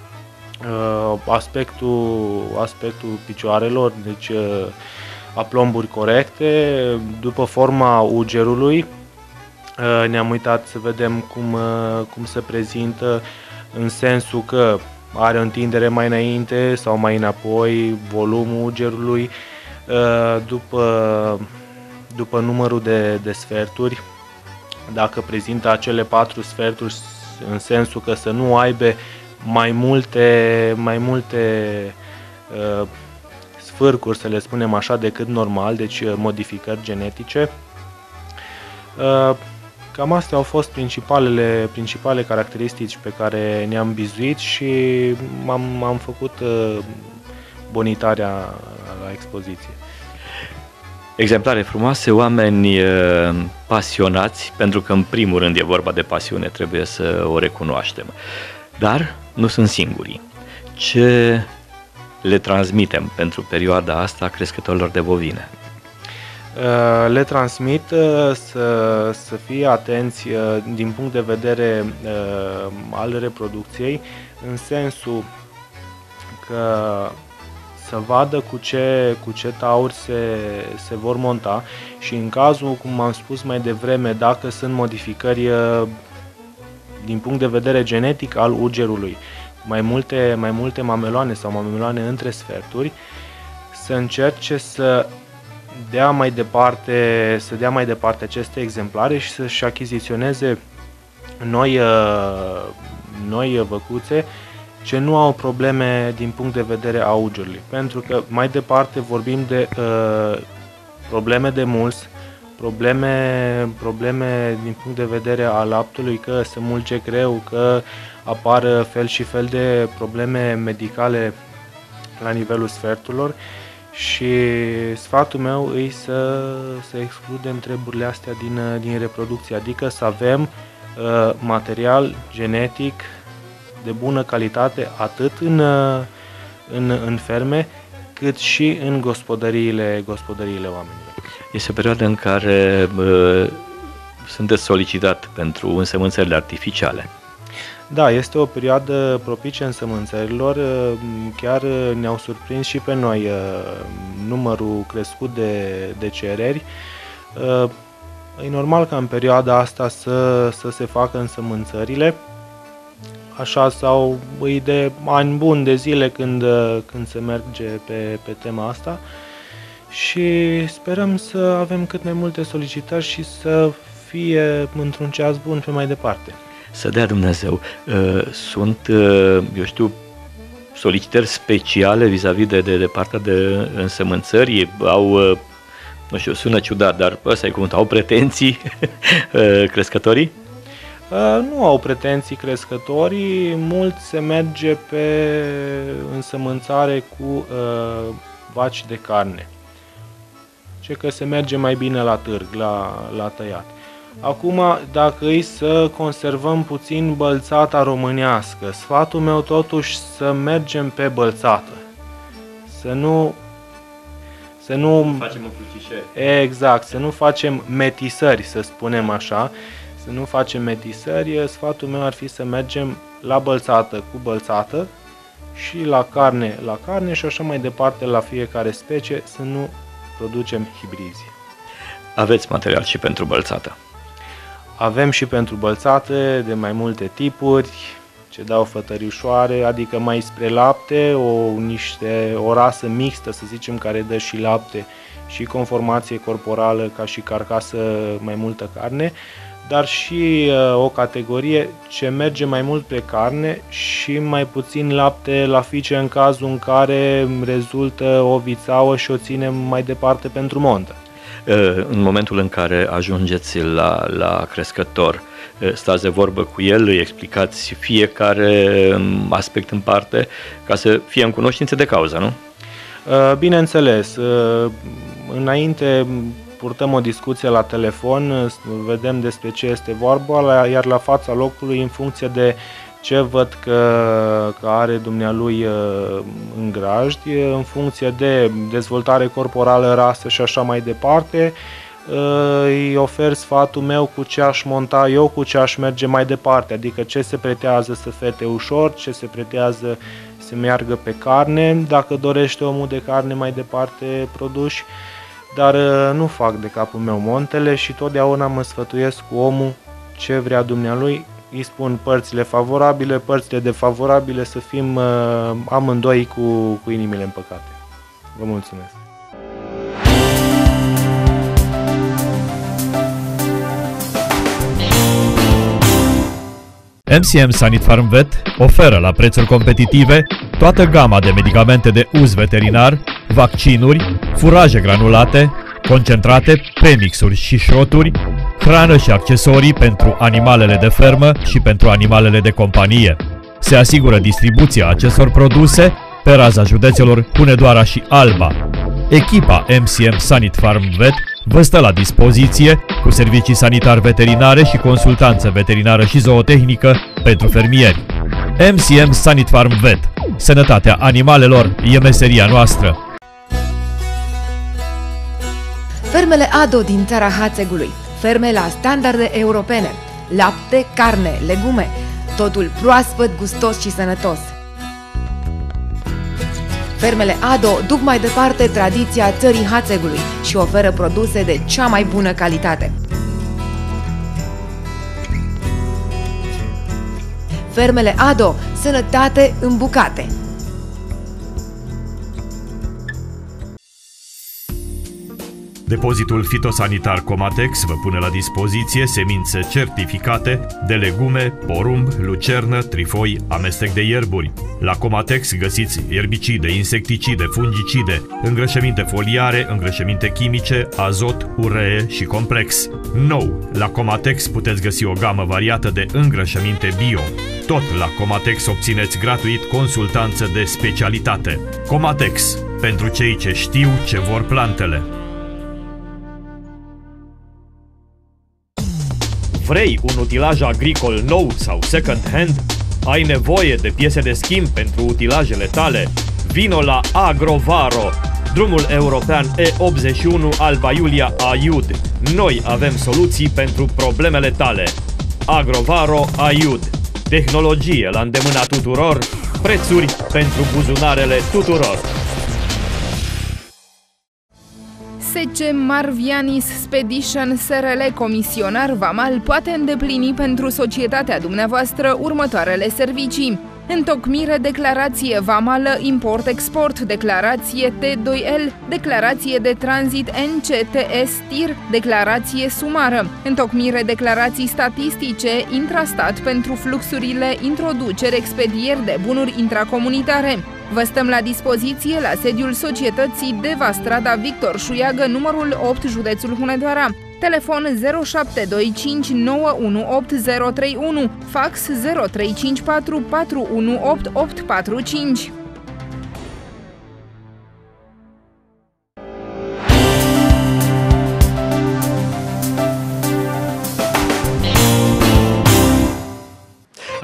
uh, aspectul, aspectul picioarelor, deci uh, aplomburi corecte, după forma ugerului. Uh, ne-am uitat să vedem cum, uh, cum se prezintă, în sensul că are o întindere mai înainte sau mai înapoi, volumul ugerului, după, după numărul de, de sferturi, dacă prezintă acele patru sferturi, în sensul că să nu aibă mai multe, mai multe uh, sfârcuri, să le spunem așa, decât normal, deci modificări genetice. Uh, Cam astea au fost principalele, principale caracteristici pe care ne-am bizuit și am, am făcut uh, bonitarea la expoziție. Exemplare frumoase, oameni uh, pasionați, pentru că în primul rând e vorba de pasiune, trebuie să o recunoaștem. Dar nu sunt singurii. Ce le transmitem pentru perioada asta crescătorilor de bovine? Le transmit să, să fie atenți din punct de vedere al reproducției, în sensul că să vadă cu ce, cu ce tauri se, se vor monta și în cazul, cum am spus mai devreme, dacă sunt modificări din punct de vedere genetic al ugerului, mai multe, mai multe mameloane sau mameloane între sferturi, să încerce să dea mai departe, să dea mai departe aceste exemplare și să-și achiziționeze noi, noi văcuțe ce nu au probleme din punct de vedere a ugerului. Pentru că mai departe vorbim de uh, probleme de muls, probleme, probleme din punct de vedere al laptului, că se mulge greu, că apar fel și fel de probleme medicale la nivelul sferturilor. Și sfatul meu e să, să excludem treburile astea din, din reproducție, adică să avem uh, material genetic de bună calitate atât în, în, în ferme cât și în gospodăriile, gospodăriile oamenilor. Este o perioadă în care uh, sunteți solicitat pentru însămânțările artificiale. Da, este o perioadă propice însămânțărilor, chiar ne-au surprins și pe noi numărul crescut de, de cereri. E normal ca în perioada asta să, să se facă însămânțările, așa, sau e de ani buni de zile când, când se merge pe, pe tema asta și sperăm să avem cât mai multe solicitări și să fie într-un ceas bun pe mai departe. Să dea Dumnezeu. Sunt, eu știu, solicitări speciale vis-a-vis de, de, de partea de însămânțări? Au, nu știu, sună ciudat, dar ăsta e cuvântul, au pretenții crescătorii? Nu au pretenții crescătorii, mult se merge pe însămânțare cu vaci de carne. Ce că se merge mai bine la târg, la, la tăiat. Acum, dacă e să conservăm puțin bălțata românească, sfatul meu totuși să mergem pe bălțată. Să nu... Să nu facem încrucișări. Exact, să nu facem metisări, să spunem așa. Să nu facem metisări, sfatul meu ar fi să mergem la bălțată cu bălțată și la carne la carne și așa mai departe la fiecare specie, să nu producem hibrizi. Aveți material și pentru bălțată? Avem și pentru bălțate de mai multe tipuri, ce dau fătăriușoare, adică mai spre lapte, o, niște, o rasă mixtă, să zicem, care dă și lapte și conformație corporală ca și carcasă mai multă carne, dar și uh, o categorie ce merge mai mult pe carne și mai puțin lapte la fice în cazul în care rezultă o vițeauă și o ținem mai departe pentru montă. În momentul în care ajungeți la, la crescător, stați de vorbă cu el, îi explicați fiecare aspect în parte ca să fie în cunoștință de cauză, nu? Bineînțeles, înainte purtăm o discuție la telefon, vedem despre ce este vorba, iar la fața locului, în funcție de ce văd că, că are dumnealui în grajdi, în funcție de dezvoltare corporală, rasă și așa mai departe, îi ofer sfatul meu cu ce aș monta eu, cu ce aș merge mai departe, adică ce se pretează să fete ușor, ce se pretează să meargă pe carne, dacă dorește omul de carne mai departe produși, dar nu fac de capul meu montele și totdeauna mă sfătuiesc cu omul ce vrea dumnealui. Îi spun părțile favorabile, părțile defavorabile, să fim uh, amândoi cu, cu inimile împăcate. Vă mulțumesc! M C M Sanit Farm Vet oferă la prețuri competitive toată gama de medicamente de uz veterinar, vaccinuri, furaje granulate, concentrate, premixuri și șroturi, hrană și accesorii pentru animalele de fermă și pentru animalele de companie. Se asigură distribuția acestor produse pe raza județelor Hunedoara și Alba. Echipa M C M Sanit Farm Vet vă stă la dispoziție cu servicii sanitar-veterinare și consultanță veterinară și zootehnică pentru fermieri. M C M Sanit Farm Vet. Sănătatea animalelor e meseria noastră. Fermele ADO din țara Hațegului, ferme la standarde europene, lapte, carne, legume, totul proaspăt, gustos și sănătos. Fermele ADO duc mai departe tradiția țării Hațegului și oferă produse de cea mai bună calitate. Fermele ADO, sănătate în bucate. Depozitul fitosanitar Comatex vă pune la dispoziție semințe certificate de legume, porumb, lucernă, trifoi, amestec de ierburi. La Comatex găsiți erbicide, insecticide, fungicide, îngrășăminte foliare, îngrășăminte chimice, azot, uree și complex. Nou, la Comatex puteți găsi o gamă variată de îngrășăminte bio. Tot la Comatex obțineți gratuit consultanță de specialitate. Comatex, pentru cei ce știu ce vor plantele. Vrei un utilaj agricol nou sau second hand? Ai nevoie de piese de schimb pentru utilajele tale? Vino la Agrovaro, drumul european E optzeci și unu Alba Iulia Aiud. Noi avem soluții pentru problemele tale. Agrovaro Aiud. Tehnologie la îndemâna tuturor, prețuri pentru buzunarele tuturor. S C Marvianis Spedition S R L Comisionar Vamal poate îndeplini pentru societatea dumneavoastră următoarele servicii: întocmire, declarație vamală, import-export, declarație T doi L, declarație de tranzit N C T S T I R, declarație sumară, întocmire declarații statistice intrastat pentru fluxurile introduceri-expedieri de bunuri intracomunitare. Vă stăm la dispoziție la sediul societății Deva, strada Victor Șuiagă, numărul opt, județul Hunedoara. Telefon zero șapte doi cinci nouă unu opt zero trei unu, fax zero trei cinci patru patru unu opt opt patru cinci.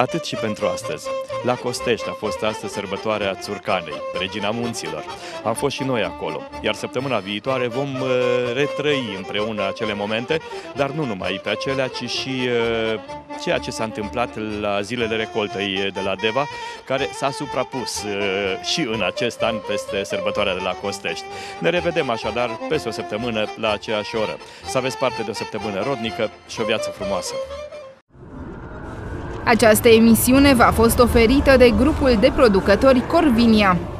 Atât și pentru astăzi. La Costești a fost astăzi sărbătoarea Țurcanei, regina munților. Am fost și noi acolo, iar săptămâna viitoare vom retrăi împreună acele momente, dar nu numai pe acelea, ci și ceea ce s-a întâmplat la zilele recoltei de la Deva, care s-a suprapus și în acest an peste sărbătoarea de la Costești. Ne revedem așadar peste o săptămână la aceeași oră. Să aveți parte de o săptămână rodnică și o viață frumoasă! Această emisiune v-a fost oferită de grupul de producători Corvinia.